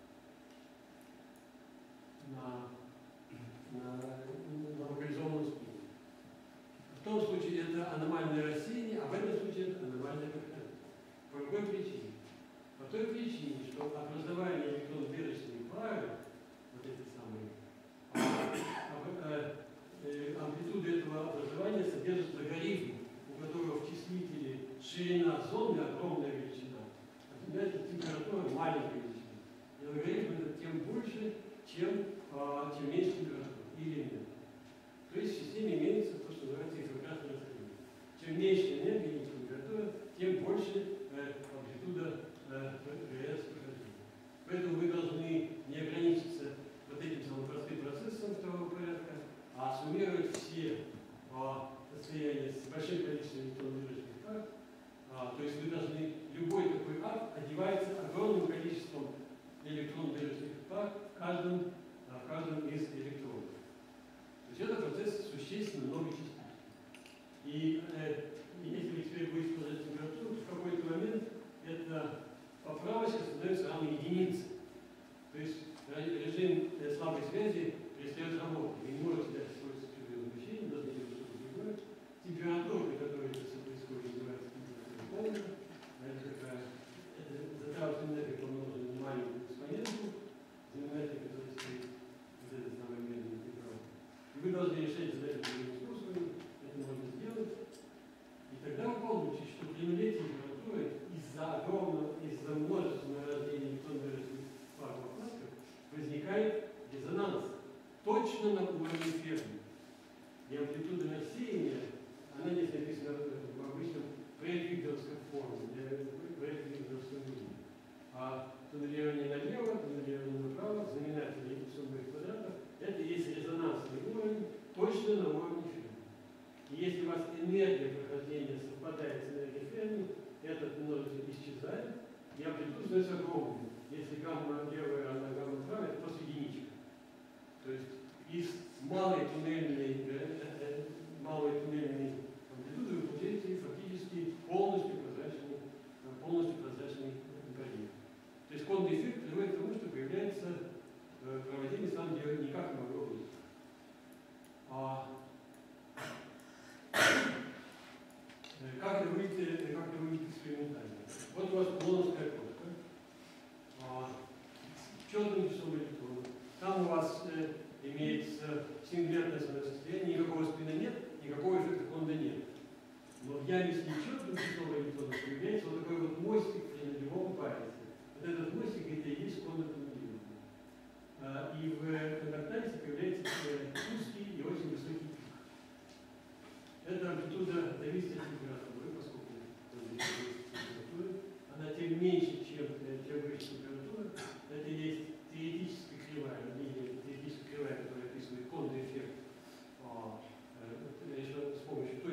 на, на, на локализованном спине. В том случае это аномальное рассеяние, а в этом случае это аномальное кохерентность. По какой причине? По той причине, что образование электрон-дырочной пары, вот эти самые, а, а, амплитуда этого образования содержит логарифм, у которого в числителе ширина зоны огромная величина, а температура маленькая величина. И логарифм это тем больше, чем, а, чем меньше температура или нет. То есть в системе имеется то, что называется инфракрасное расстояние. Чем меньше энергии и температура, тем больше э, амплитуда РС прохождения. Поэтому вы должны не ограничиться вот этим самым простым процессом второго порядка, а суммировать все а, состояния с большим количеством электронно-дырочных пар. А, то есть вы должны, любой такой акт одевается огромным количеством электронно-дырочных пар в каждом, а, в каждом из электронов. То есть это процесс существенно многочастичный. И, э, и если вы теперь будете положить температуру, то в какой-то момент эта поправочка становится равной единице. То есть режим э, слабой связи перестает работать. Вы не можете дать свойство возмущения, должны делать что-то другое. Температура, при которой это все происходит, называется температура полная. Это такая затратная энергия помножена на маленькую экспоненту, знаменатель, который стоит вот этой самой медленной температуры. И вы должны решать задачу другим способом, это можно сделать. И тогда вы получите, что при нуле температуры из-за огромного, из-за множественного рождения электронно-дырочных пар в окладках возникает резонанс точно на уровне фермы. И амплитуда рассеяния, она здесь написана в обычном предвигдеровской форме, предвигдеровском виде. А туннелирование налево, туннелирование направо, знаменатель эллипсовых квадратов, это есть резонансный уровень точно на уровне фермы. И если у вас энергия прохождения совпадает с энергией фермы, этот множитель исчезает, и амплитуда становится огромной. Если гамма левая равна гамма правая, это просто единичка. То есть из малой туннельной, э, малой туннельной амплитуды вы получаете фактически полностью прозрачный, полностью прозрачный барьер. То есть конный эффект приводит к тому, что появляется э, проводимый на самом деле никак не могло быть. А, э, как это выглядит, как это выглядит экспериментально? Вот у вас плоновская крошка. А, четным числом электронов. Там у вас э, имеется сингулярное состояние, никакого спина нет, никакого эффекта конда нет. Но в яме с нечетным числом электронов появляется вот такой вот мостик при нулевом паре. Вот этот мостик это и есть конда коннективности. А, и в контактансе появляется узкий и очень высокий пик. Эта амплитуда зависит от температуры, поскольку температура, она тем меньше, чем, чем выше температура. Это есть теоретическая кривая, теоретическая кривая, которая описывает конный эффект а, еще с помощью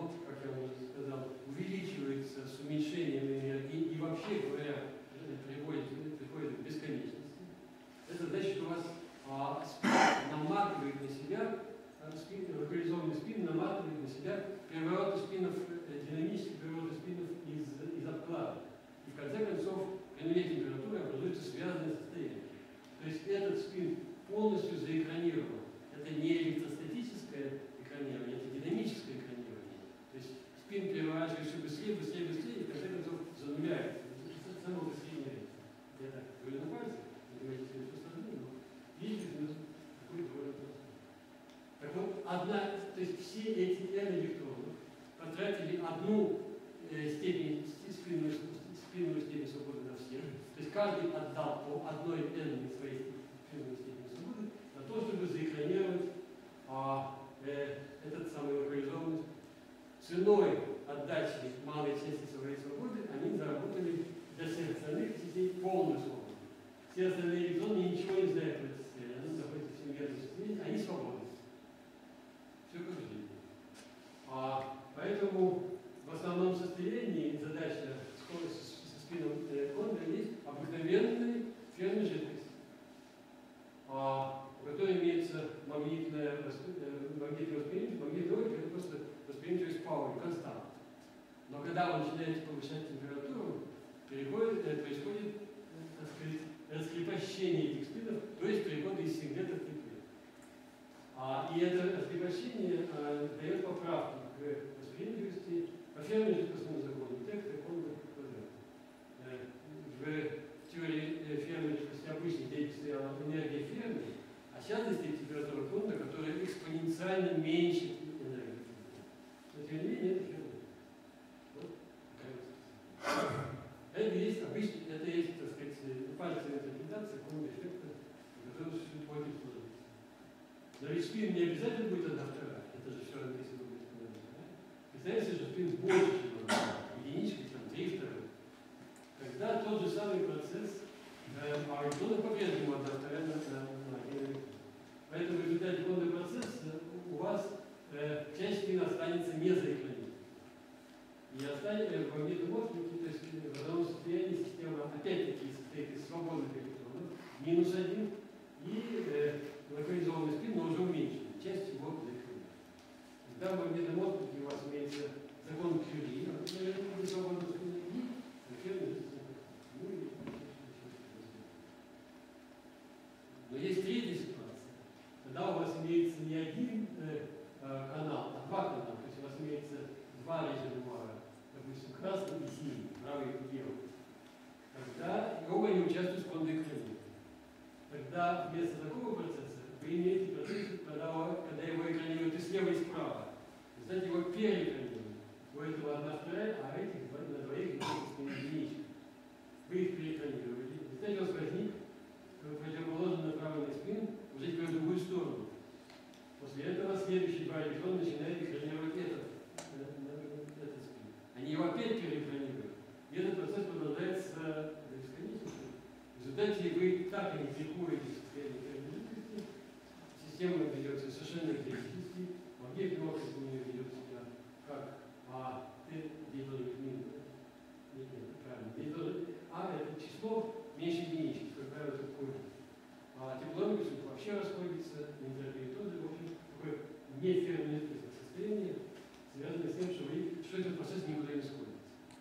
оно, как я уже сказал, увеличивается с уменьшением энергии и вообще говоря, приводит, приходит к бесконечности. Это значит, что у вас а, спин наматывает на себя, а, спин, локализованный спин наматывает на себя перевороты спинов, динамические перевороты спинов из, из обклада. И в конце концов, при нуле температуры образуется связанное состояние. То есть этот спин полностью заэкранирован. Это не электростатическое экранирование, это динамическое экранирование. То есть спин переворачивает все быстрее, быстрее, быстрее, и в конце концов зануляется. Это самое быстрее. Я так говорю на пальцах, понимаете, все сложнее, но видите, у нас такой довольно простой. Так вот, одна, то есть все эти n электронов потратили одну э, степень, спинную, спинную степень свободы на всех. То есть каждый отдал по одной n своей спинной степени свободы на то, чтобы заэкранировать а, э, этот самый локализованный. Ценой отдачи малой части своей свободы они заработали для всех остальных сетей полную свободу. Все остальные электроны ничего не знают в этой сфере, они находятся в симметричном состоянии, они свободны. Все как жизнь. А, поэтому в основном состоянии задача со спином Кондора есть обыкновенной фермы жидкости, а, у которой имеется магнитное восприятие, магнитный опыт, это просто восприимчивость Пауэлля, константа. Но когда вы начинаете повышать температуру, переходит, э, происходит, так сказать, раскрепощение этих спинов, то есть переход из синглета в триплет. А, и это раскрепощение а, дает поправку к восприимчивости по ферме жидкостному закону, текста Кондора квадрат. Э, в теории э, фермы жидкости обычной действует энергия фермы, а сейчас есть температура Кондора, которая экспоненциально меньше энергии. Но тем не менее, это ферма. Вот. Это есть обычно, это есть, так сказать, пальцевая интерпретация Кондора эффекта, который существует в сложности. Но ведь спин не обязательно будет одна вторая, это же все равно, если вы будете говорить. Да? Представьте себе, что спин больше, чем одна, единичка, там, три вторых. Когда тот же самый процесс, э, а электроны по-прежнему одна вторая на, на, на один электрон. Поэтому в результате Кондора процесса у вас э, часть спина останется не заэкранированной. И останется в магнитном отклике, то есть в одном состоянии система опять-таки состоит из свободных электронов, минус один, и э, локализованный спин, но уже уменьшенный, часть его заэкранирована. Когда в магнитном отклике у вас имеется закон Кюри, наверное, для свободного спина, и эфирный жидкость. Ну и но есть третья ситуация. Когда у вас имеется не один э, э, канал, а два канала, то есть у вас имеется два резервуара, допустим, красный и синий, правый и левый. Тогда оба не участвуют в кондоэкранировании. Тогда вместо такого процесса вы имеете процесс, когда, когда его экранируют и слева, и справа. Кстати, его переэкранировали. У этого одна вторая, а этих на двоих единичка. Вы их переэкранировали. Кстати, у вас возник противоположно направленный спин уже теперь в другую сторону. После этого следующий два электрона начинает экранировать этот, этот спин. Они его опять переэкранируют. И этот процесс продолжается до бесконечности. В результате вы так и не приходите к состоянию жидкости, система ведется совершенно критически, магнитный опыт у нее ведет себя как А, Т, дейторик минус. Нет, нет, правильно. Дейторик А это число меньше единички, как правило, это корень. А тепловой рисунок вообще расходится, энтропия тоже, в общем, такое неферментное состояние, связанное с тем, что, вы, что этот процесс никуда не сходится.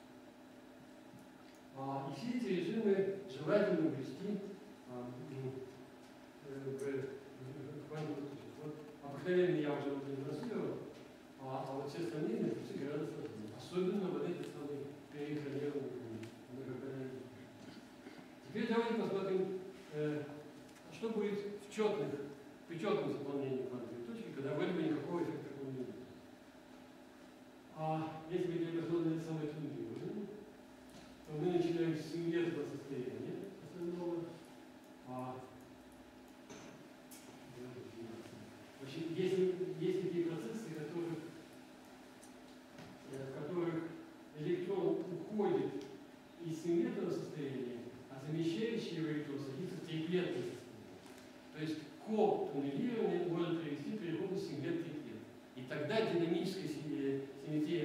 А, и все эти режимы желательно ввести а, в, в, в квантовую точку. Вот обыкновенно я уже демонстрировал, а, а вот все остальные написи гораздо сложнее. Особенно вот этот самый переэкранированный многоканальный. Теперь давайте посмотрим, э, что будет в четных, при четном заполнении квантовой точки, когда вроде бы никакого эффекта такого не будет. А если мы теперь посмотрим на самое трудное, то мы начинаем с симметрного состояния основного. А, значит, если есть такие процессы, которые, в которых электрон уходит из симметрного состояния, а замещающий его электрон садится в триплетное состояние. То есть ко-туннелирование может привести к переходу симмет-триплет. И тогда динамическая симметрия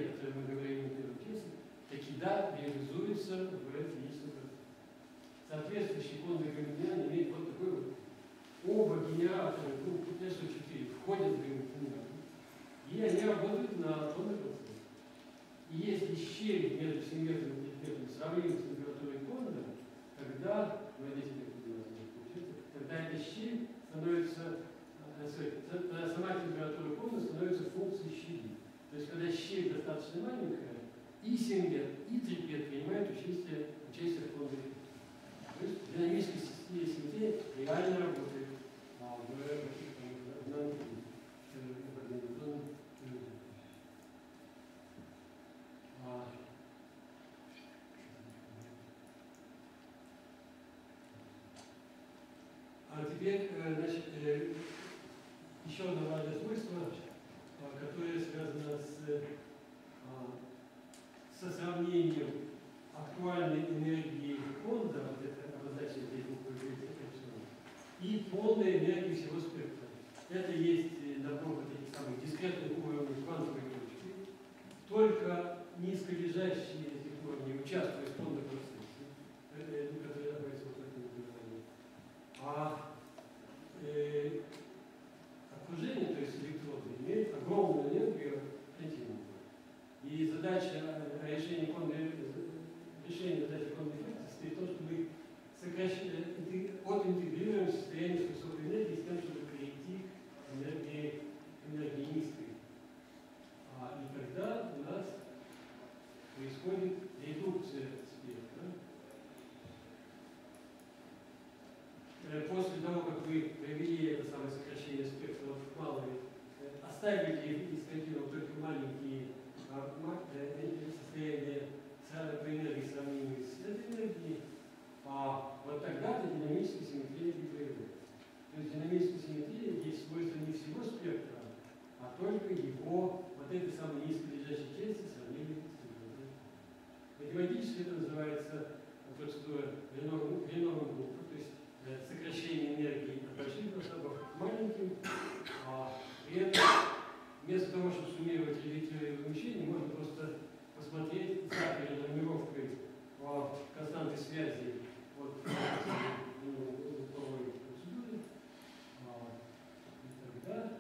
щель между всемирным и предметом сравнима с температурой конда, тогда, ну, здесь у нас получится, тогда эта щель становится, тогда сама температура конда становится функцией щели. То есть, когда щель достаточно маленькая, и семья, и трипет принимают участие, участие в кондовой эффекте. То есть, динамическая синтез реально работает а, в каких-то нанотехниках. А теперь, значит, еще одно важное свойство, которое связано с, со сравнением актуальной энергии фонда, вот это обозначение этой буквы, и полной энергии всего спектра. Это есть набор вот этих самых дискретных уровней квантовой точки. Только низколежащие этих уровней участвуют в фондовом процессе, которые находятся вот в этом напряжении. А э, окружение, то есть электроны, имеет огромную энергию континуума. И задача решения конной, решения задачи конной эффекта состоит в том, что мы отинтегрируем состояние с высокой энергией с тем, чтобы перейти к энергии, энергии низкой. А, и тогда у нас происходит редукция спектра. После того, как вы провели это самое сокращение спектра в малые, оставили из континуума только маленькие а, состояния по энергии, сравнимые с этой энергией, а вот тогда-то динамическая симметрия и появляется. То есть динамическая симметрия есть свойство не всего спектра, а только его вот этой самой низколежащей части сравнения с температурой. Математически это называется процедура Греновым группы, то есть э, сокращение энергии от больших масштабов к маленьким, а при этом вместо того, чтобы суммировать релятивные возмущения, можно просто посмотреть за перенормировкой по константой связи от групповой процедуры, и тогда,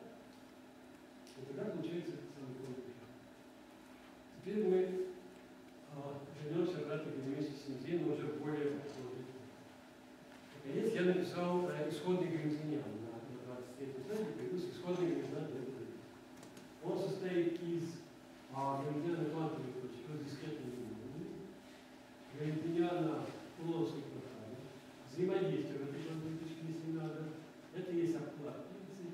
и тогда получается самый полный эффект. Теперь мы а, вернемся обратно к динамической симметрии, но уже более полный. Наконец, я написал а, исходный гамильтониан. На, на двадцать третьем слайде появился исходный гамильтониан. Он состоит из а, гамильтониана квантовой точки, вот дискретной линии, гамильтониана уловской квартала, взаимодействие в этой квантовой точке, если надо. Это есть обкладки,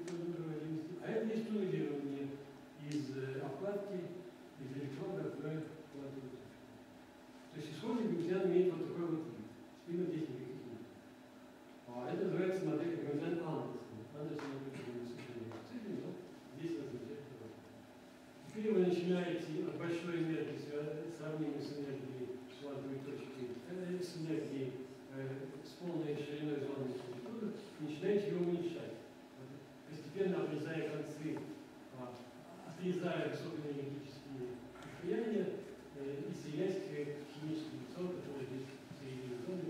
а это есть туннелирование из обкладки, из электрода в квантовую точку. То есть исходный гамильтониан имеет вот такой вот вид. Спинов здесь никаких нет. А это называется модель гамильтониан Андерсона. Андерсон определил существование цели, но здесь означает это. Теперь вы начинаете от большой энергии, сравнимой с энергией квантовой точки, с энергией э, с полной шириной зоны амплитуды, начинаете ее уменьшать. Постепенно обрезая концы, а, отрезая высокоэнергетические предприятия э, и стрелясь к химическим лицам, которые здесь в середине зоны.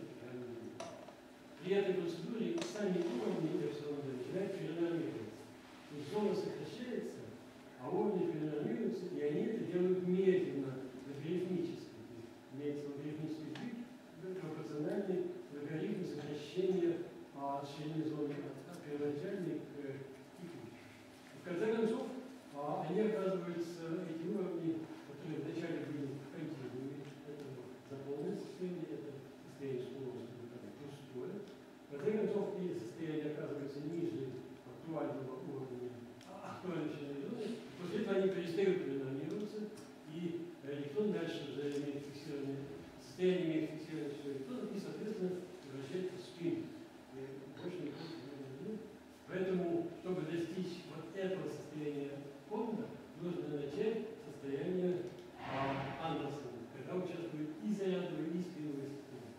При этой процедуре сами уровни эпсилона начинают перенормироваться. То есть зона сокращается, а уровни перенормируются, и они это делают медленно, логарифмически. Имеется логарифмический сдвиг, пропорциональный логарифму сокращения от ширины зоны от первоначальной к текущей. В конце концов, а, они оказываются, эти уровни, которые вначале были в континууме, это заполненное состояние, это состояние полностью пустое. В конце концов, эти состояния оказываются ниже актуального уровня, актуальной ширины зоны. После этого они перестают перенормироваться, и электрон дальше уже имеет фиксированное состояние, имеет фиксированное свой электрон, и, соответственно, превращается в спин. Больше не будет. Поэтому, чтобы достичь вот этого состояния фонда, нужно начать состояние а, Андерсона, когда участвует и зарядовое, и спиновое состояние.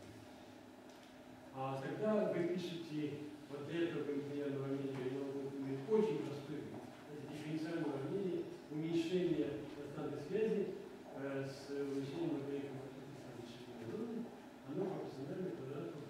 А тогда вы пишете вот для этого гамильтониана уравнения, оно имеет очень простой вид. Это дифференциальное уравнение уменьшения константы связи э, с увеличением логарифма этой самой ширины зоны, оно пропорционально квадрату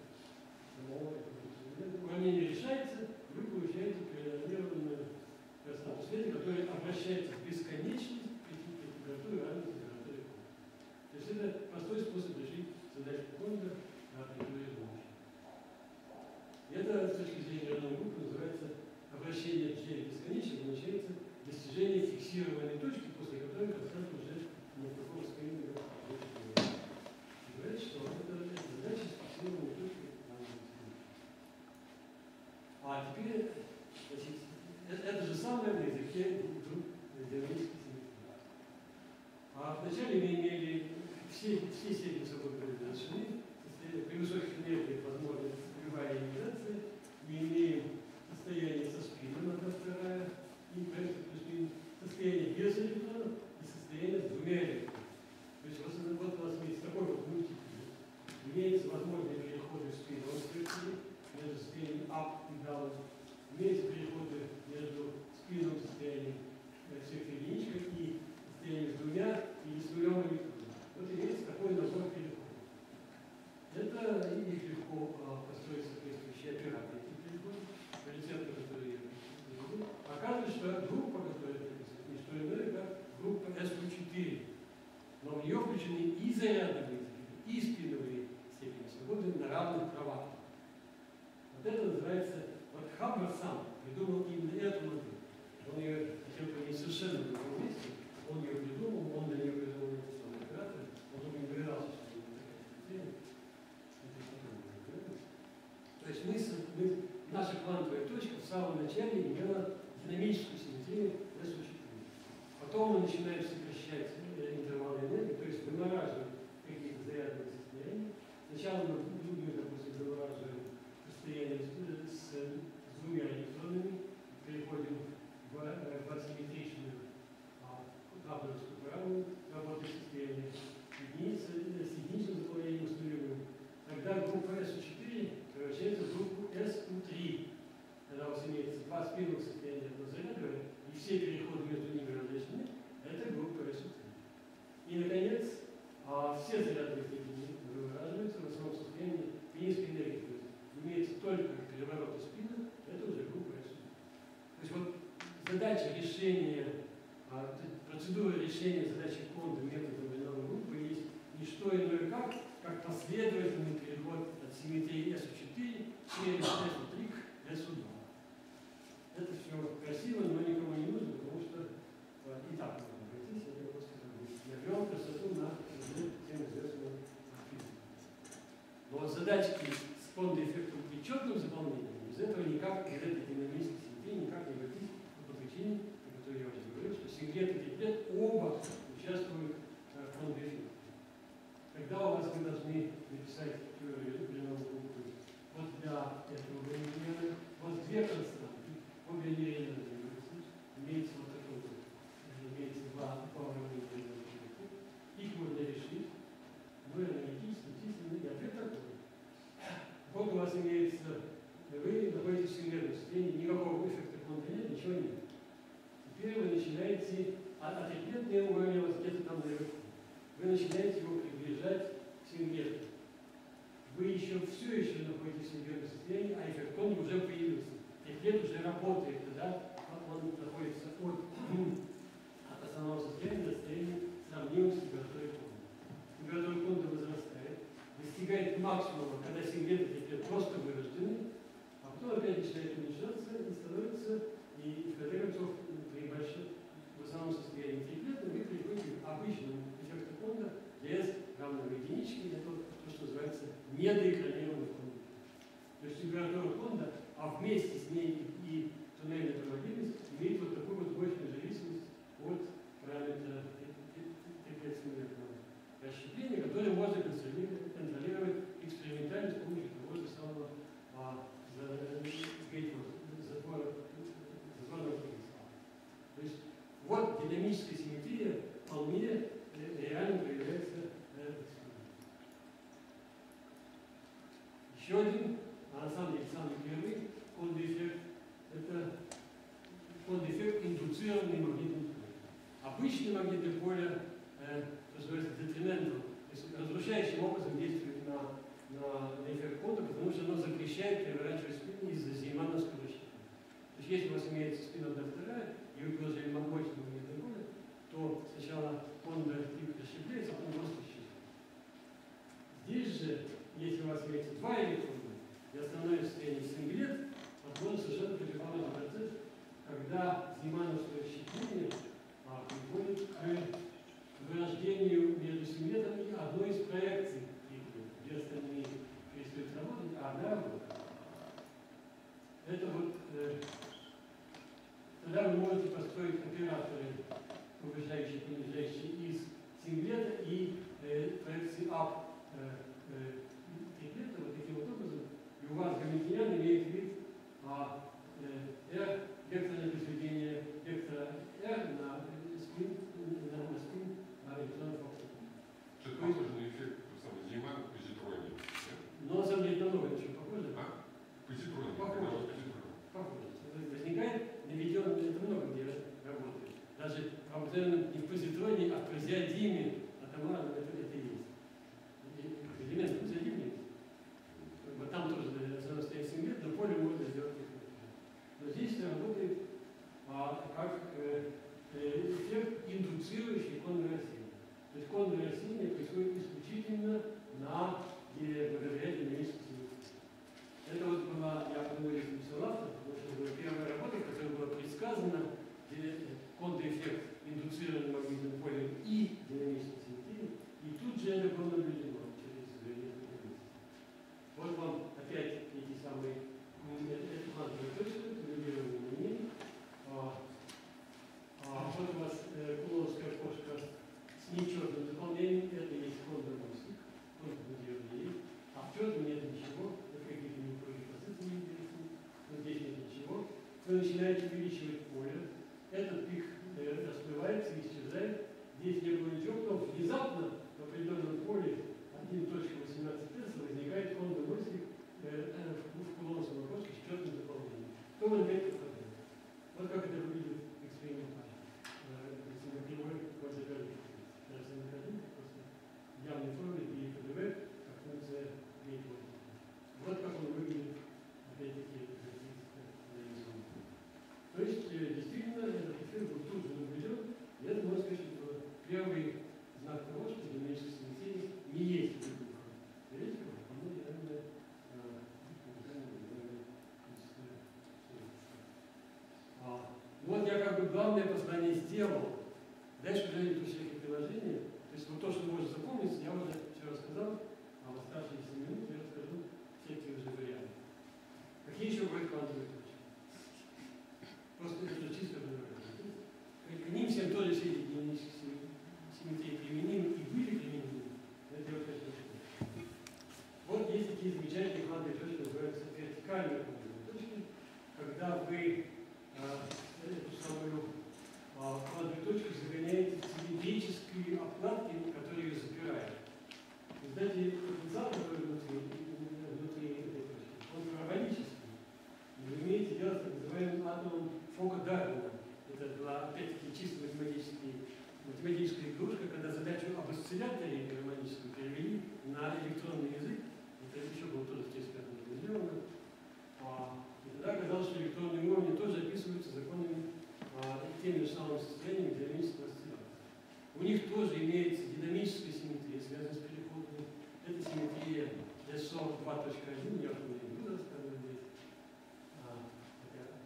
А вначале мы имели все, все степени свободы разрешены, при высоких энергиях возможна любая ионизация, мы имеем состояние со спином, одна вторая, импульс плюс минус, состояние без электронов и состояние с двумя электронами. То есть вот, вот у нас есть такой вот мультипликатор. Имеется возможность переходы в спиновом строении, между состоянием up и down. Имеются переходы между спиновым состоянием всех единичек и состоянием с двумя и с нулем электронами. Вот имеется такой набор переходов. Это их легко а, построить соответствующие операции этих переходов. Рецепторы, которые я приведу, показывает, что группа, которая написана, не что иное, как группа эс ку четыре. Но в нее включены и зарядные степени, и спиновые степени свободы на равных правах. Вот это называется, вот Хаббар сам придумал именно эту модель. Он ее хотел понять совершенно в другом месте, он ее придумал, он на нее придумал этот самый оператор, он только не доверялся, что это такая система. То есть мы, мы, наша квантовая точка в самом начале имела динамическую симметрию эс ку четыре. Потом мы начинаем сокращать интервалы энергии, то есть вымораживаем какие-то зарядные состояния. Сначала мы, мы допустим, вымораживаем состояние с, с, с двумя электронами, переходим в, в асимметричную каплеровскую параболу, работает состояние единицы, с единичным заполнением с нулевым. Тогда группа эс ку четыре превращается в группу эс ку три. Когда у вас имеется два спинных состояния одно зарядное, и все переходы между ними разрешены, это группа эс ку три. И, наконец, все зарядные степени выражаются в основном состоянии низкой энергии. То есть имеется только перевороты спина, это уже группа эс ку три. То есть вот задача решения, процедура решения задачи Конда методом иной группы есть не что иное как, как последовательный переход от симметрии эс ку четыре через эс ку три к эс ку два. Это все красиво, но никому не нужно, потому что и так можно обойтись, я просто наберем красоту на всем известную физику. Но вот задачки с Конда-эффектом при четком заполнении, без этого никак, без этой динамической симметрии никак не обойтись по причине, о которой я уже говорил, что синглет и триплет оба участвуют в Конда-эффекте. Тогда у вас вы должны написать теорию длинного группы. Вот для этого времени, вот две константы, обе нереально двигаются, имеется вот такой вот, имеется два управления длинного группы. Их можно решить, вы аналитически, численно, и ответ такой. Вот у вас имеется, вы находитесь в синглетном состоянии, никакого эффекта Конда нет, ничего нет. Теперь вы начинаете, а триплетное уровень у вас где-то там наверху. Вы начинаете его приближать к синглету. Вы еще все еще находитесь в синглетном состоянии, а эффект Конда уже появился. Триплет уже работает, тогда он находится от, от основного состояния до состояния сравнимого с температурой Конда. Температура Конда возрастает, достигает максимума, когда синглет и триплет просто вырождены, а потом опять начинает уменьшаться и становится, и в конце концов, при большом, в основном состоянии триплета вы приходите к обычному эффекту Конда без равного единички, это то, что называется недоэкранированный Конда. То есть температура Конда, а вместе с ней и туннельная проводимость имеет вот такую вот мощную зависимость от параметра триплетного расщепления, который можно контролировать экспериментально с помощью того же самого а, затвора, затворного потенциала. То есть вот динамическая симметрия вполне реально проявляется на этом эксперименте. Еще один, а на самом деле самый первый Конда-эффект, это Конда-эффект, индуцированный магнитным полем. Обычное магнитное поле, э, называется detrimental, то есть разрушающим образом действует на, на, на эффект Конда, потому что оно запрещает переворачивать спину из-за зеймановского расщепления. То есть если у вас имеется спина одна вторая, и вы приложили мощное магнитное поле, то сначала Конда тип расщепляется, а потом просто исчезает. Здесь же, если у вас имеется два электрона, и основное состояние синглет, возможно совершенно противоположный процесс, когда зеймановское расщепление а, приводит к атомарно это, это и есть. Элемент позитивный. Вот там тоже все равно стоит сингет, но поле можно сделать их. Но здесь работает а, как э, эффект, индуцирующий конвертирование. То есть конвертирование происходит исключительно на благодаря динамической. Это вот была, я подумал, если все автор, потому что это была первая работа, в которой было предсказано контрэффект индуцированным магнитным полем и динамической симметрии, и тут же это было наблюдено через несколько месяцев. Вот вам опять эти самые квантовые точки, регулированные линии. А, а вот у вас э, кулоновская кошка с нечетным дополнением, это есть кондромостик, кондромостик, а в четном нет ничего, это какие-то неуклюжие процессы не интересны, но здесь нет ничего. Вы начинаете увеличивать поле, этот пик э, расплывается и исчезает, здесь не было ничего, потом внезапно в определенном поле один точка восемнадцать Тесла возникает кондромостик э, э, в кулоновском окошке с четным дополнением. Кто он опять попадает? Вот как это выглядит экспериментально. Если на прямой квазигалактике. Сейчас я нахожу просто явный форме и ПДВ как функция гейт-вот. Вот как он выглядит, опять-таки, то есть, действительно, этот эффект был тут же наблюден, и это, можно сказать, что первый знак того, что динамическое смятение не есть духом. Видите, оно реально а, вот я как бы главное послание сделал. Дальше уже идут всякие приложения. То есть вот то, что может запомниться, я уже все рассказал, а в оставшиеся минуты я расскажу всякие уже варианты. Какие еще будут квантовые точки? Просто это чисто варианты. К ним всем тоже все эти динамические симметрии применимы и были применимы. Это я конечно не. Вот есть такие замечательные квантовые точки, называются вертикальные квантовые точки, когда вы а, эту самую а, квантовую точку загоняете в цилиндрические обкладки, которые ее запирают. Вы знаете, потенциал, который внутри, внутри этой точки, он параболический. И вы имеете дело с так называемым атомом Фока-Дарвина. Это была, опять-таки, чисто математическая игрушка, когда задачу об осцилляторе гармоническом перевели на электронный язык. Это еще было тоже в тесте сделано. А, и тогда оказалось, что электронные уровни тоже описываются законами а, теми же самыми состояниями динамического осциллятора. У них тоже имеется динамическая симметрия, связанная с переходами. Это симметрия эс о два точка один, я уже не буду рассказывать здесь. А, хотя,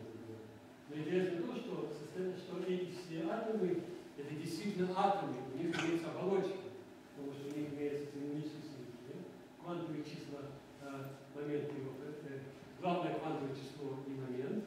но интересно то, что, что эти все атомы, это действительно атомы, у них имеется оболочка, потому что у них имеется цилиндрическая симметрия, квантовые числа, а, момент его, э, главное квантовое число и момент,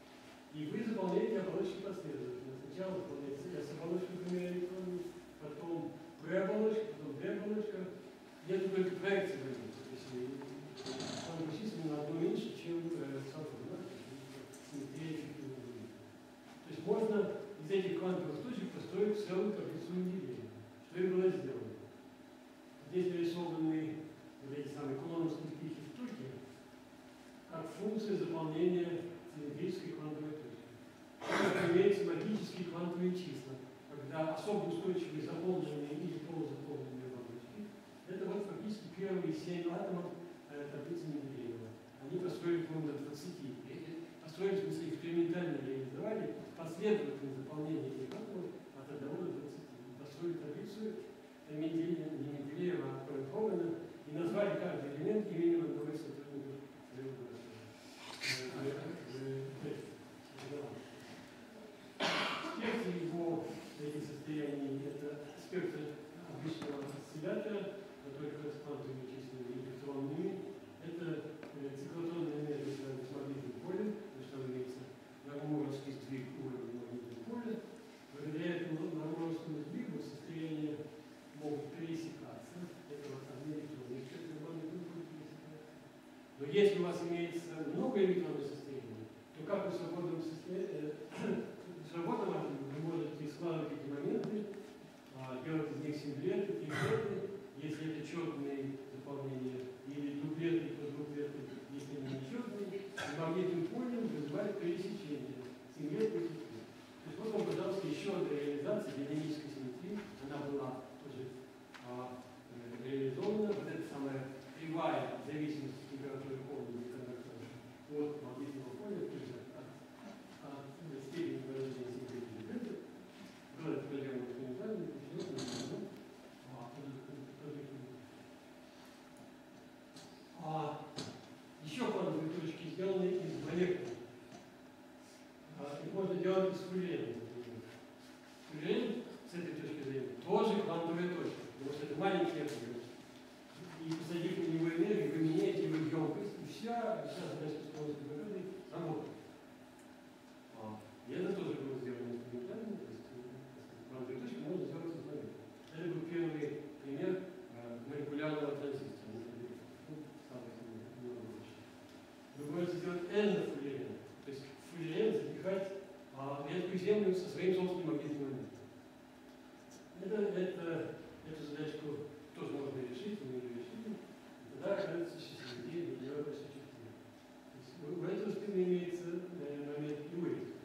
и вы заполняете оболочки последовательно. Сначала заполняете S-оболочку двумя электронами, потом P-оболочка, потом D-оболочка. Нет только проекции момента, то есть квантовые числа на одно меньше, чем э, Сатурн, да? Симметрия эффективного. То есть можно из этих квантовых точек построить целую таблицу Менделеева. Что и было сделано. Здесь нарисованы вот эти самые кулоновские пики в токе как функция заполнения цилиндрической квантовой точки. Имеются магические квантовые числа, когда особо устойчивые заполненные или полузаполненные оболочки. Это вот фактически первые семь атомов э, таблицы Менделеева. Они построили, по-моему, до двадцати. Построили, в смысле, экспериментально реализовали последовательное заполнение этих атомов от одного до двадцати. Построили таблицу Менделеева, не Менделеева, а Коэн-Хогана и назвали каждый элемент именем одного из сотрудников Леонова. Спектр его этих состояний – это спектр обычного осциллятора, только с квантовыми числами и электронными. Это циклотронная энергия, связанная с магнитным полем, потому что там имеется нормуровский сдвиг уровня магнитного поля. Благодаря этому нормуровскому сдвигу состояния могут пересекаться. Это вот одни электронные спектры магнитного поля пересекаются. Но если у вас имеется много электронных состояний, то как в свободном состоянии, в свободном атоме вы можете складывать эти моменты, делать из них синглеты, триплеты, если это четные заполнения, или дуплеты, квадруплеты, если они нечетные, и магнитным полем вызывает пересечение синглеты и триплеты. То есть вот вам, пожалуйста, еще одна реализация динамической симметрии, она была уже маленький объем. И посадив на него энергию, вы меняете его емкость, и вся, вся задача психологической природы работает. А, и это тоже было сделано инструментально, то есть квантовые точки можно сделать измерение. Это был первый пример э, молекулярного транзистора. Ну, самый наилучший. Вы можете сделать n-фуллерен, то есть фуллерен запихать а, редкую землю со своим собственным магнитным моментом. Это, это, эту задачку тоже можно решить, мы ее решили. Тогда окажется счастливее, или делать осуществление. У этого спина имеется э, момент и у этих.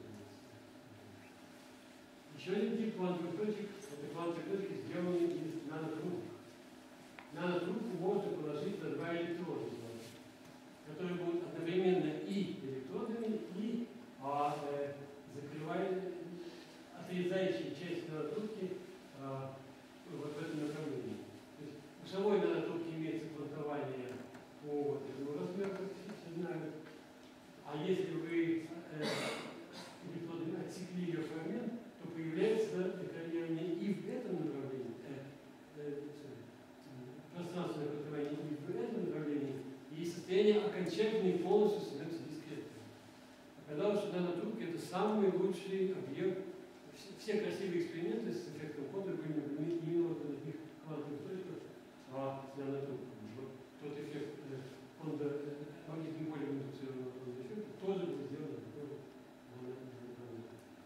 Еще один тип квантовых точек, это квантовые точки, сделанные из нанотрубок. Нанотрубку можно положить на два электрода, которые будут одновременно и электродами, и а, э, закрывая, отрезающие часть нанотрубки а, вот в этом направлении. То есть у самой нанотрубки имеется квантование по вот этому размеру, как все знают. А если вы э, электродами отсекли ее фрагмент, то появляется экранование и в этом направлении, э, э, пространственное квантование и в этом направлении, и состояние окончательно и полностью становится дискретным. Оказалось, что нанотрубка – это самый лучший объект. Все красивые эксперименты с эффектом Кондора были например, именно вот на таких квантовых точках а, с нанотрубками. Вот тот эффект э, Кондора, э, магнитным полем индуцированного Кондора эффекта тоже был сделан на такой нанотрубке.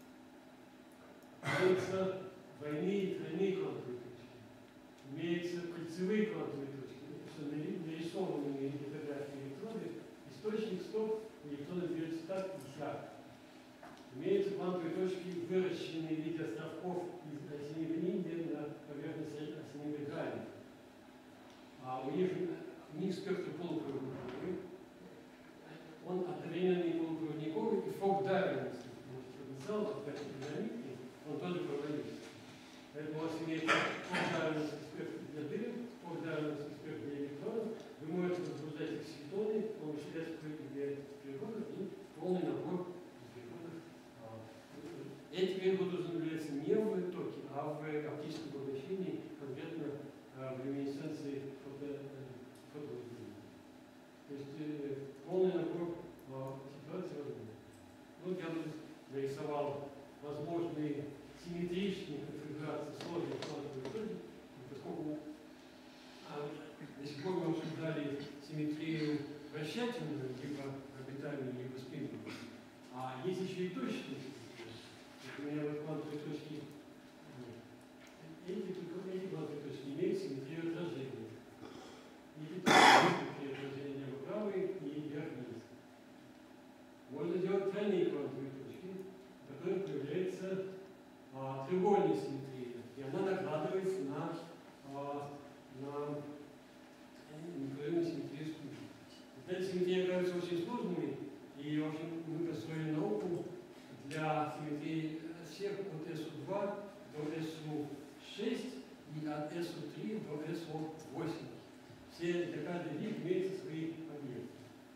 Имеются двойные и тройные квантовые точки. Имеются кольцевые квантовые точки. Нарисованные литографии электроды, источник стоп, электроны движутся так и так. Имеются квантовые точки, выращенные в виде островков из осенней линии на поверхности осенней грани. А у них, у них спектр полупроводниковый. Он одновременный полупроводниковый и фок-дарвиновский. Потенциал от этой динамики, он тоже проводится. Поэтому у вас имеется фок-дарвиновский спектр для дыр, фок-дарвиновский спектр для электронов. Вы можете возбуждать экситоны, помощью резких переходов и полный набор переходов. Эти переходы устанавливаются не в токе, а в оптическом поглощении, конкретно в люминесценции фотовоздействия. То есть э, полный набор ситуаций возможно. Вот я тут нарисовал возможные симметричные конфигурации сложных квантовых точек, поскольку а, до сих пор мы обсуждали симметрию вращательную, либо орбитальную, либо спинную. А есть еще и точечные. У меня вот квантовые точки, эти, эти квантовые точки имеют симметрию отражения. Эти точки симметрию отражения лево-правые и вверх-вниз. Можно делать тройные квантовые точки, в которых появляется а, треугольная симметрия, и она накладывается на, а, на непрерывную симметрию спутника. Эти симметрии оказываются очень сложными, и, в общем, мы построили науку для симметрии всех от эс у два до эс у шесть и от эс у три до эс у восемь. Все, для каждой них имеются свои объекты.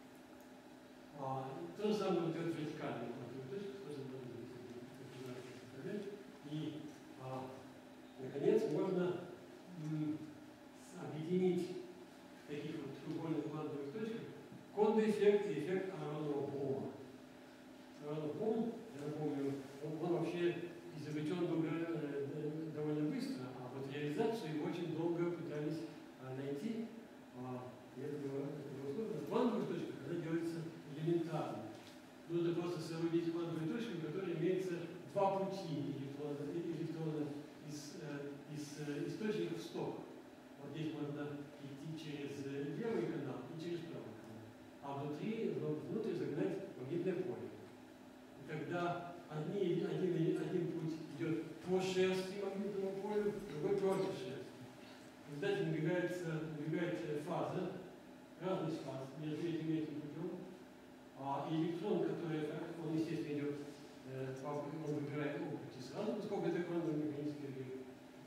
А, то же самое будет делать вертикальные квантовые точки, тоже можно будет. И, а, наконец, можно м, объединить таких вот треугольных квантовых точках Кондо-эффект и эффект Аронова-Бома. Аронов-Бом, я напомню, он, он вообще изобретен был, э, довольно быстро, а вот реализацию его очень долго пытались а, найти. А, и это было, это было сложно. В квантовых точках она делается элементарно. Нужно просто соорудить квантовые точки, в которой имеется два пути электрона, электрона из, э, из э, источников в сток. Вот здесь можно идти через левый канал и через правый канал. А внутри, внутрь загнать магнитное поле. И тогда одни, один, один путь идет по шерсти магнитному полю, другой против шерсти. В результате набегается, набегается фаза, разность фаз между этим и этим путем. А электрон, который, он, естественно, идет, э, он выбирает оба пути сразу, поскольку это квантовый механический объект.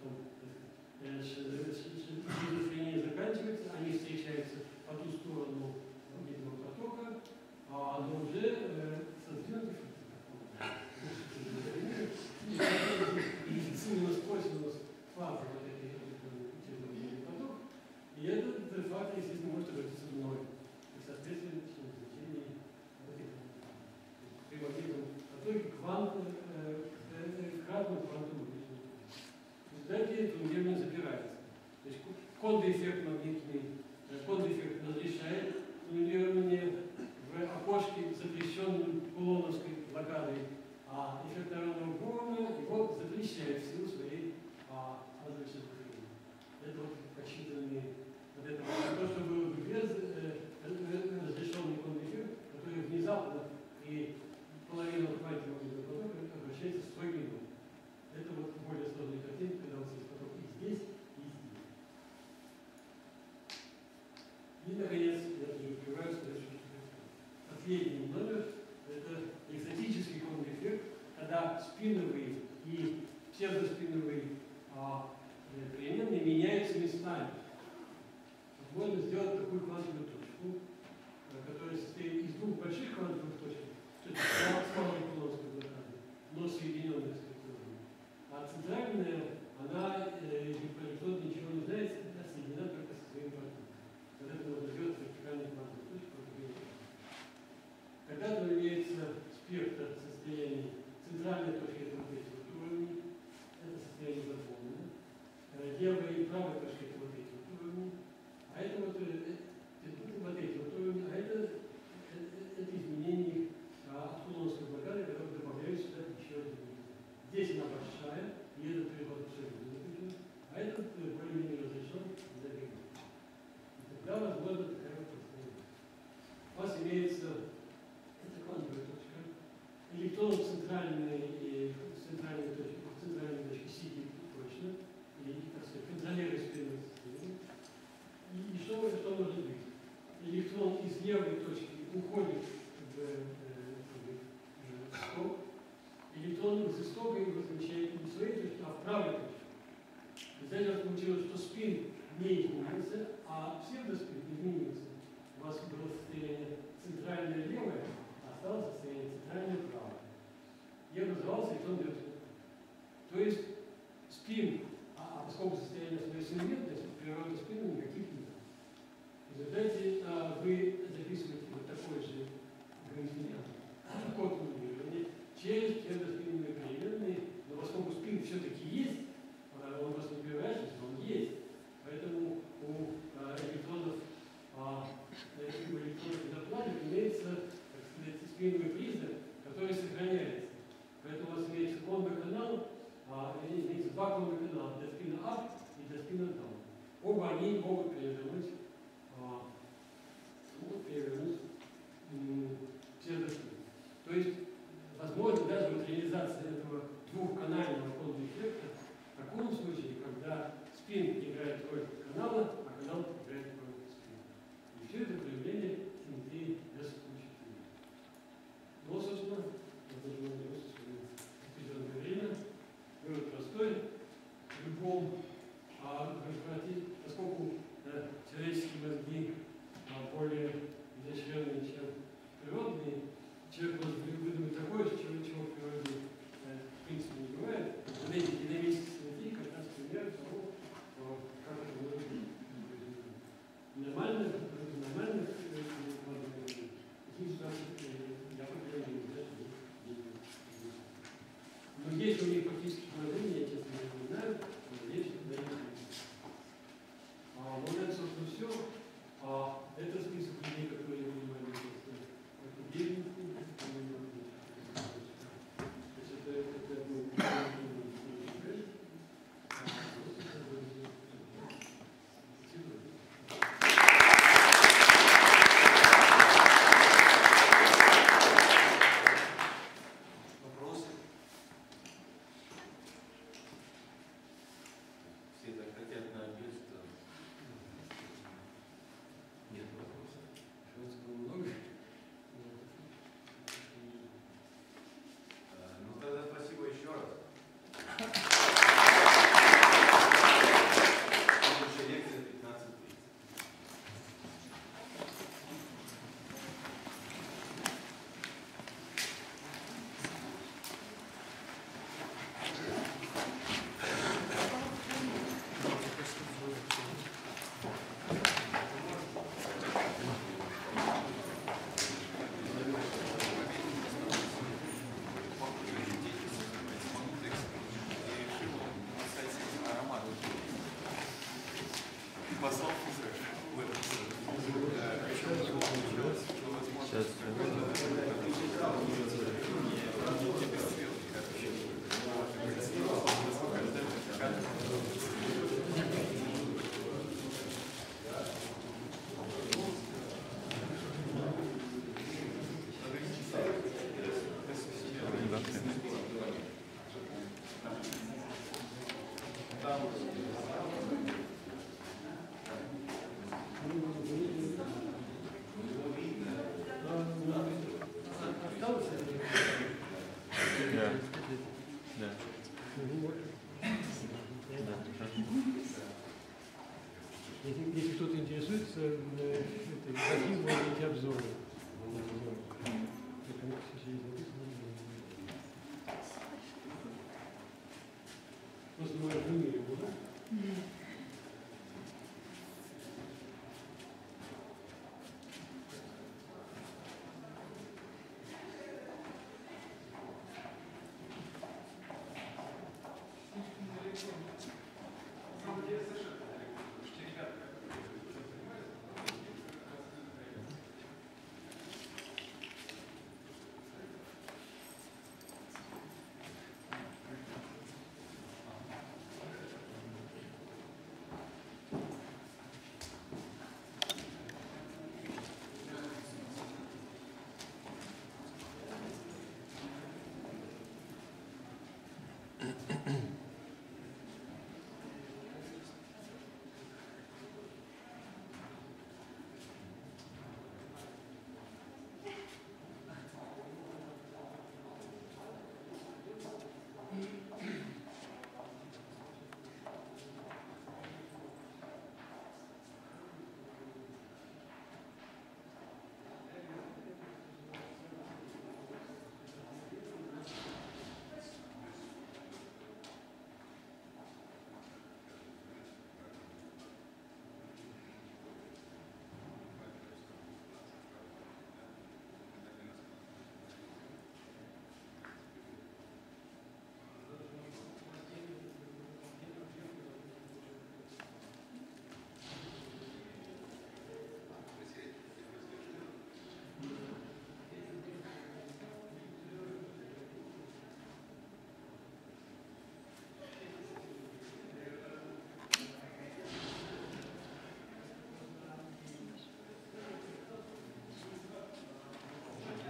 Шизофрения заканчивается, они встречаются по ту сторону магнитного потока, а, но уже э, содвинуты синус, косинус фазы вот этой кванты, естественно, может обратиться в ноль. И, соответственно, в значении вот этих приводимых потоки квант, э, э, кратно квантовому движению. В результате это уравнение запирается. То есть конд-эффект магнитный, конд-эффект разрешает нулирование в окошке, запрещенным кулоновской блокадой, а эффект равного Броуна его запрещает в силу своей а, разрешенной формы. Это вот посчитанные, вот это вот, то, что было бы без э, разрешенный конд-эффект, который внезапно и половину квантового потока обращается в строгий ноль. Это вот более сложная картинка, когда у вас есть поток и здесь, и здесь. И, наконец, я уже открываю следующий последний номер. Это экзотический конд-эффект, когда спиновые и псевдоспиновые а, переменные меняются местами. Вот можно сделать такую квантовую точку, которая состоит из двух больших квантовых точек, что это слабой кулоновской блокады, но соединенные с электронами. А центральная, она э, электрон ничего не знает, а соединена только со своим партнером. Вот это можно сделать вертикальной квантовой точкой. Когда-то имеется спектр состояний центральной точки, это вот эти вот уровни, это состояние заполнено. Левая и правая точка, это вот эти вот уровни. А это вот, э, вот эти вот уровни, а это, это, это изменение а, от кулоновской блокады, которые добавляют сюда еще один. Здесь она большая, и этот переход абсолютно запрещен, а этот более-менее разрешен за бегом. И тогда возможно такая вот состояние. У вас имеется эта квантовая точка, электрон в центральной, в центральной точке, в центральной точке сидит точно, и, так сказать, контролирует спинное состояние. И, и что, что может быть? Электрон из левой точки уходит в, э, в сток, электрон из истока его размещает не в своей точке, а в правой точке. Из-за этого получилось, что спин не изменился, а псевдоспин изменился. У вас было состояние центральное левое, а осталось состояние центральное правое. И образовался электрон вертикальный. То есть спин, а, а поскольку состояние остается инвертное, природы спина никаких нет. В результате а, вы записываете вот такой же графинян, код моделирования через псевдоспинные переменные, но поскольку спин все-таки есть, он просто не превращается, он есть. Поэтому у а, электронов а, у электронов изоплазмы имеется, так сказать, спиновый признак, который сохраняется. Поэтому у вас имеется конный канал, а, имеется два конных канала для спина up и для спина down. Оба они могут перевернуть, а, могут перевернуть псевдоспин. То есть, возможно, даже вот реализация этого двухканального конного эффекта в таком случае, когда спин играет роль канала, а канал играет роль спина. И все это проявление симметрии без случая. Но, собственно, это же можно просто определенное время. Вывод простой. В любом а, поскольку да, человеческие мозги а, более изощренные, чем природные, человек может выдумать такое, чего, чего в природе э, в принципе не бывает. Вот эти динамические симметрии как раз пример того, как это может быть. Сейчас. Да. Да. Если, если кто-то интересуется, э, это, какие могут быть обзоры? Просто мы разумели его, да?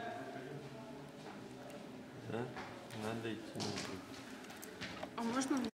Да? Надо идти. А можно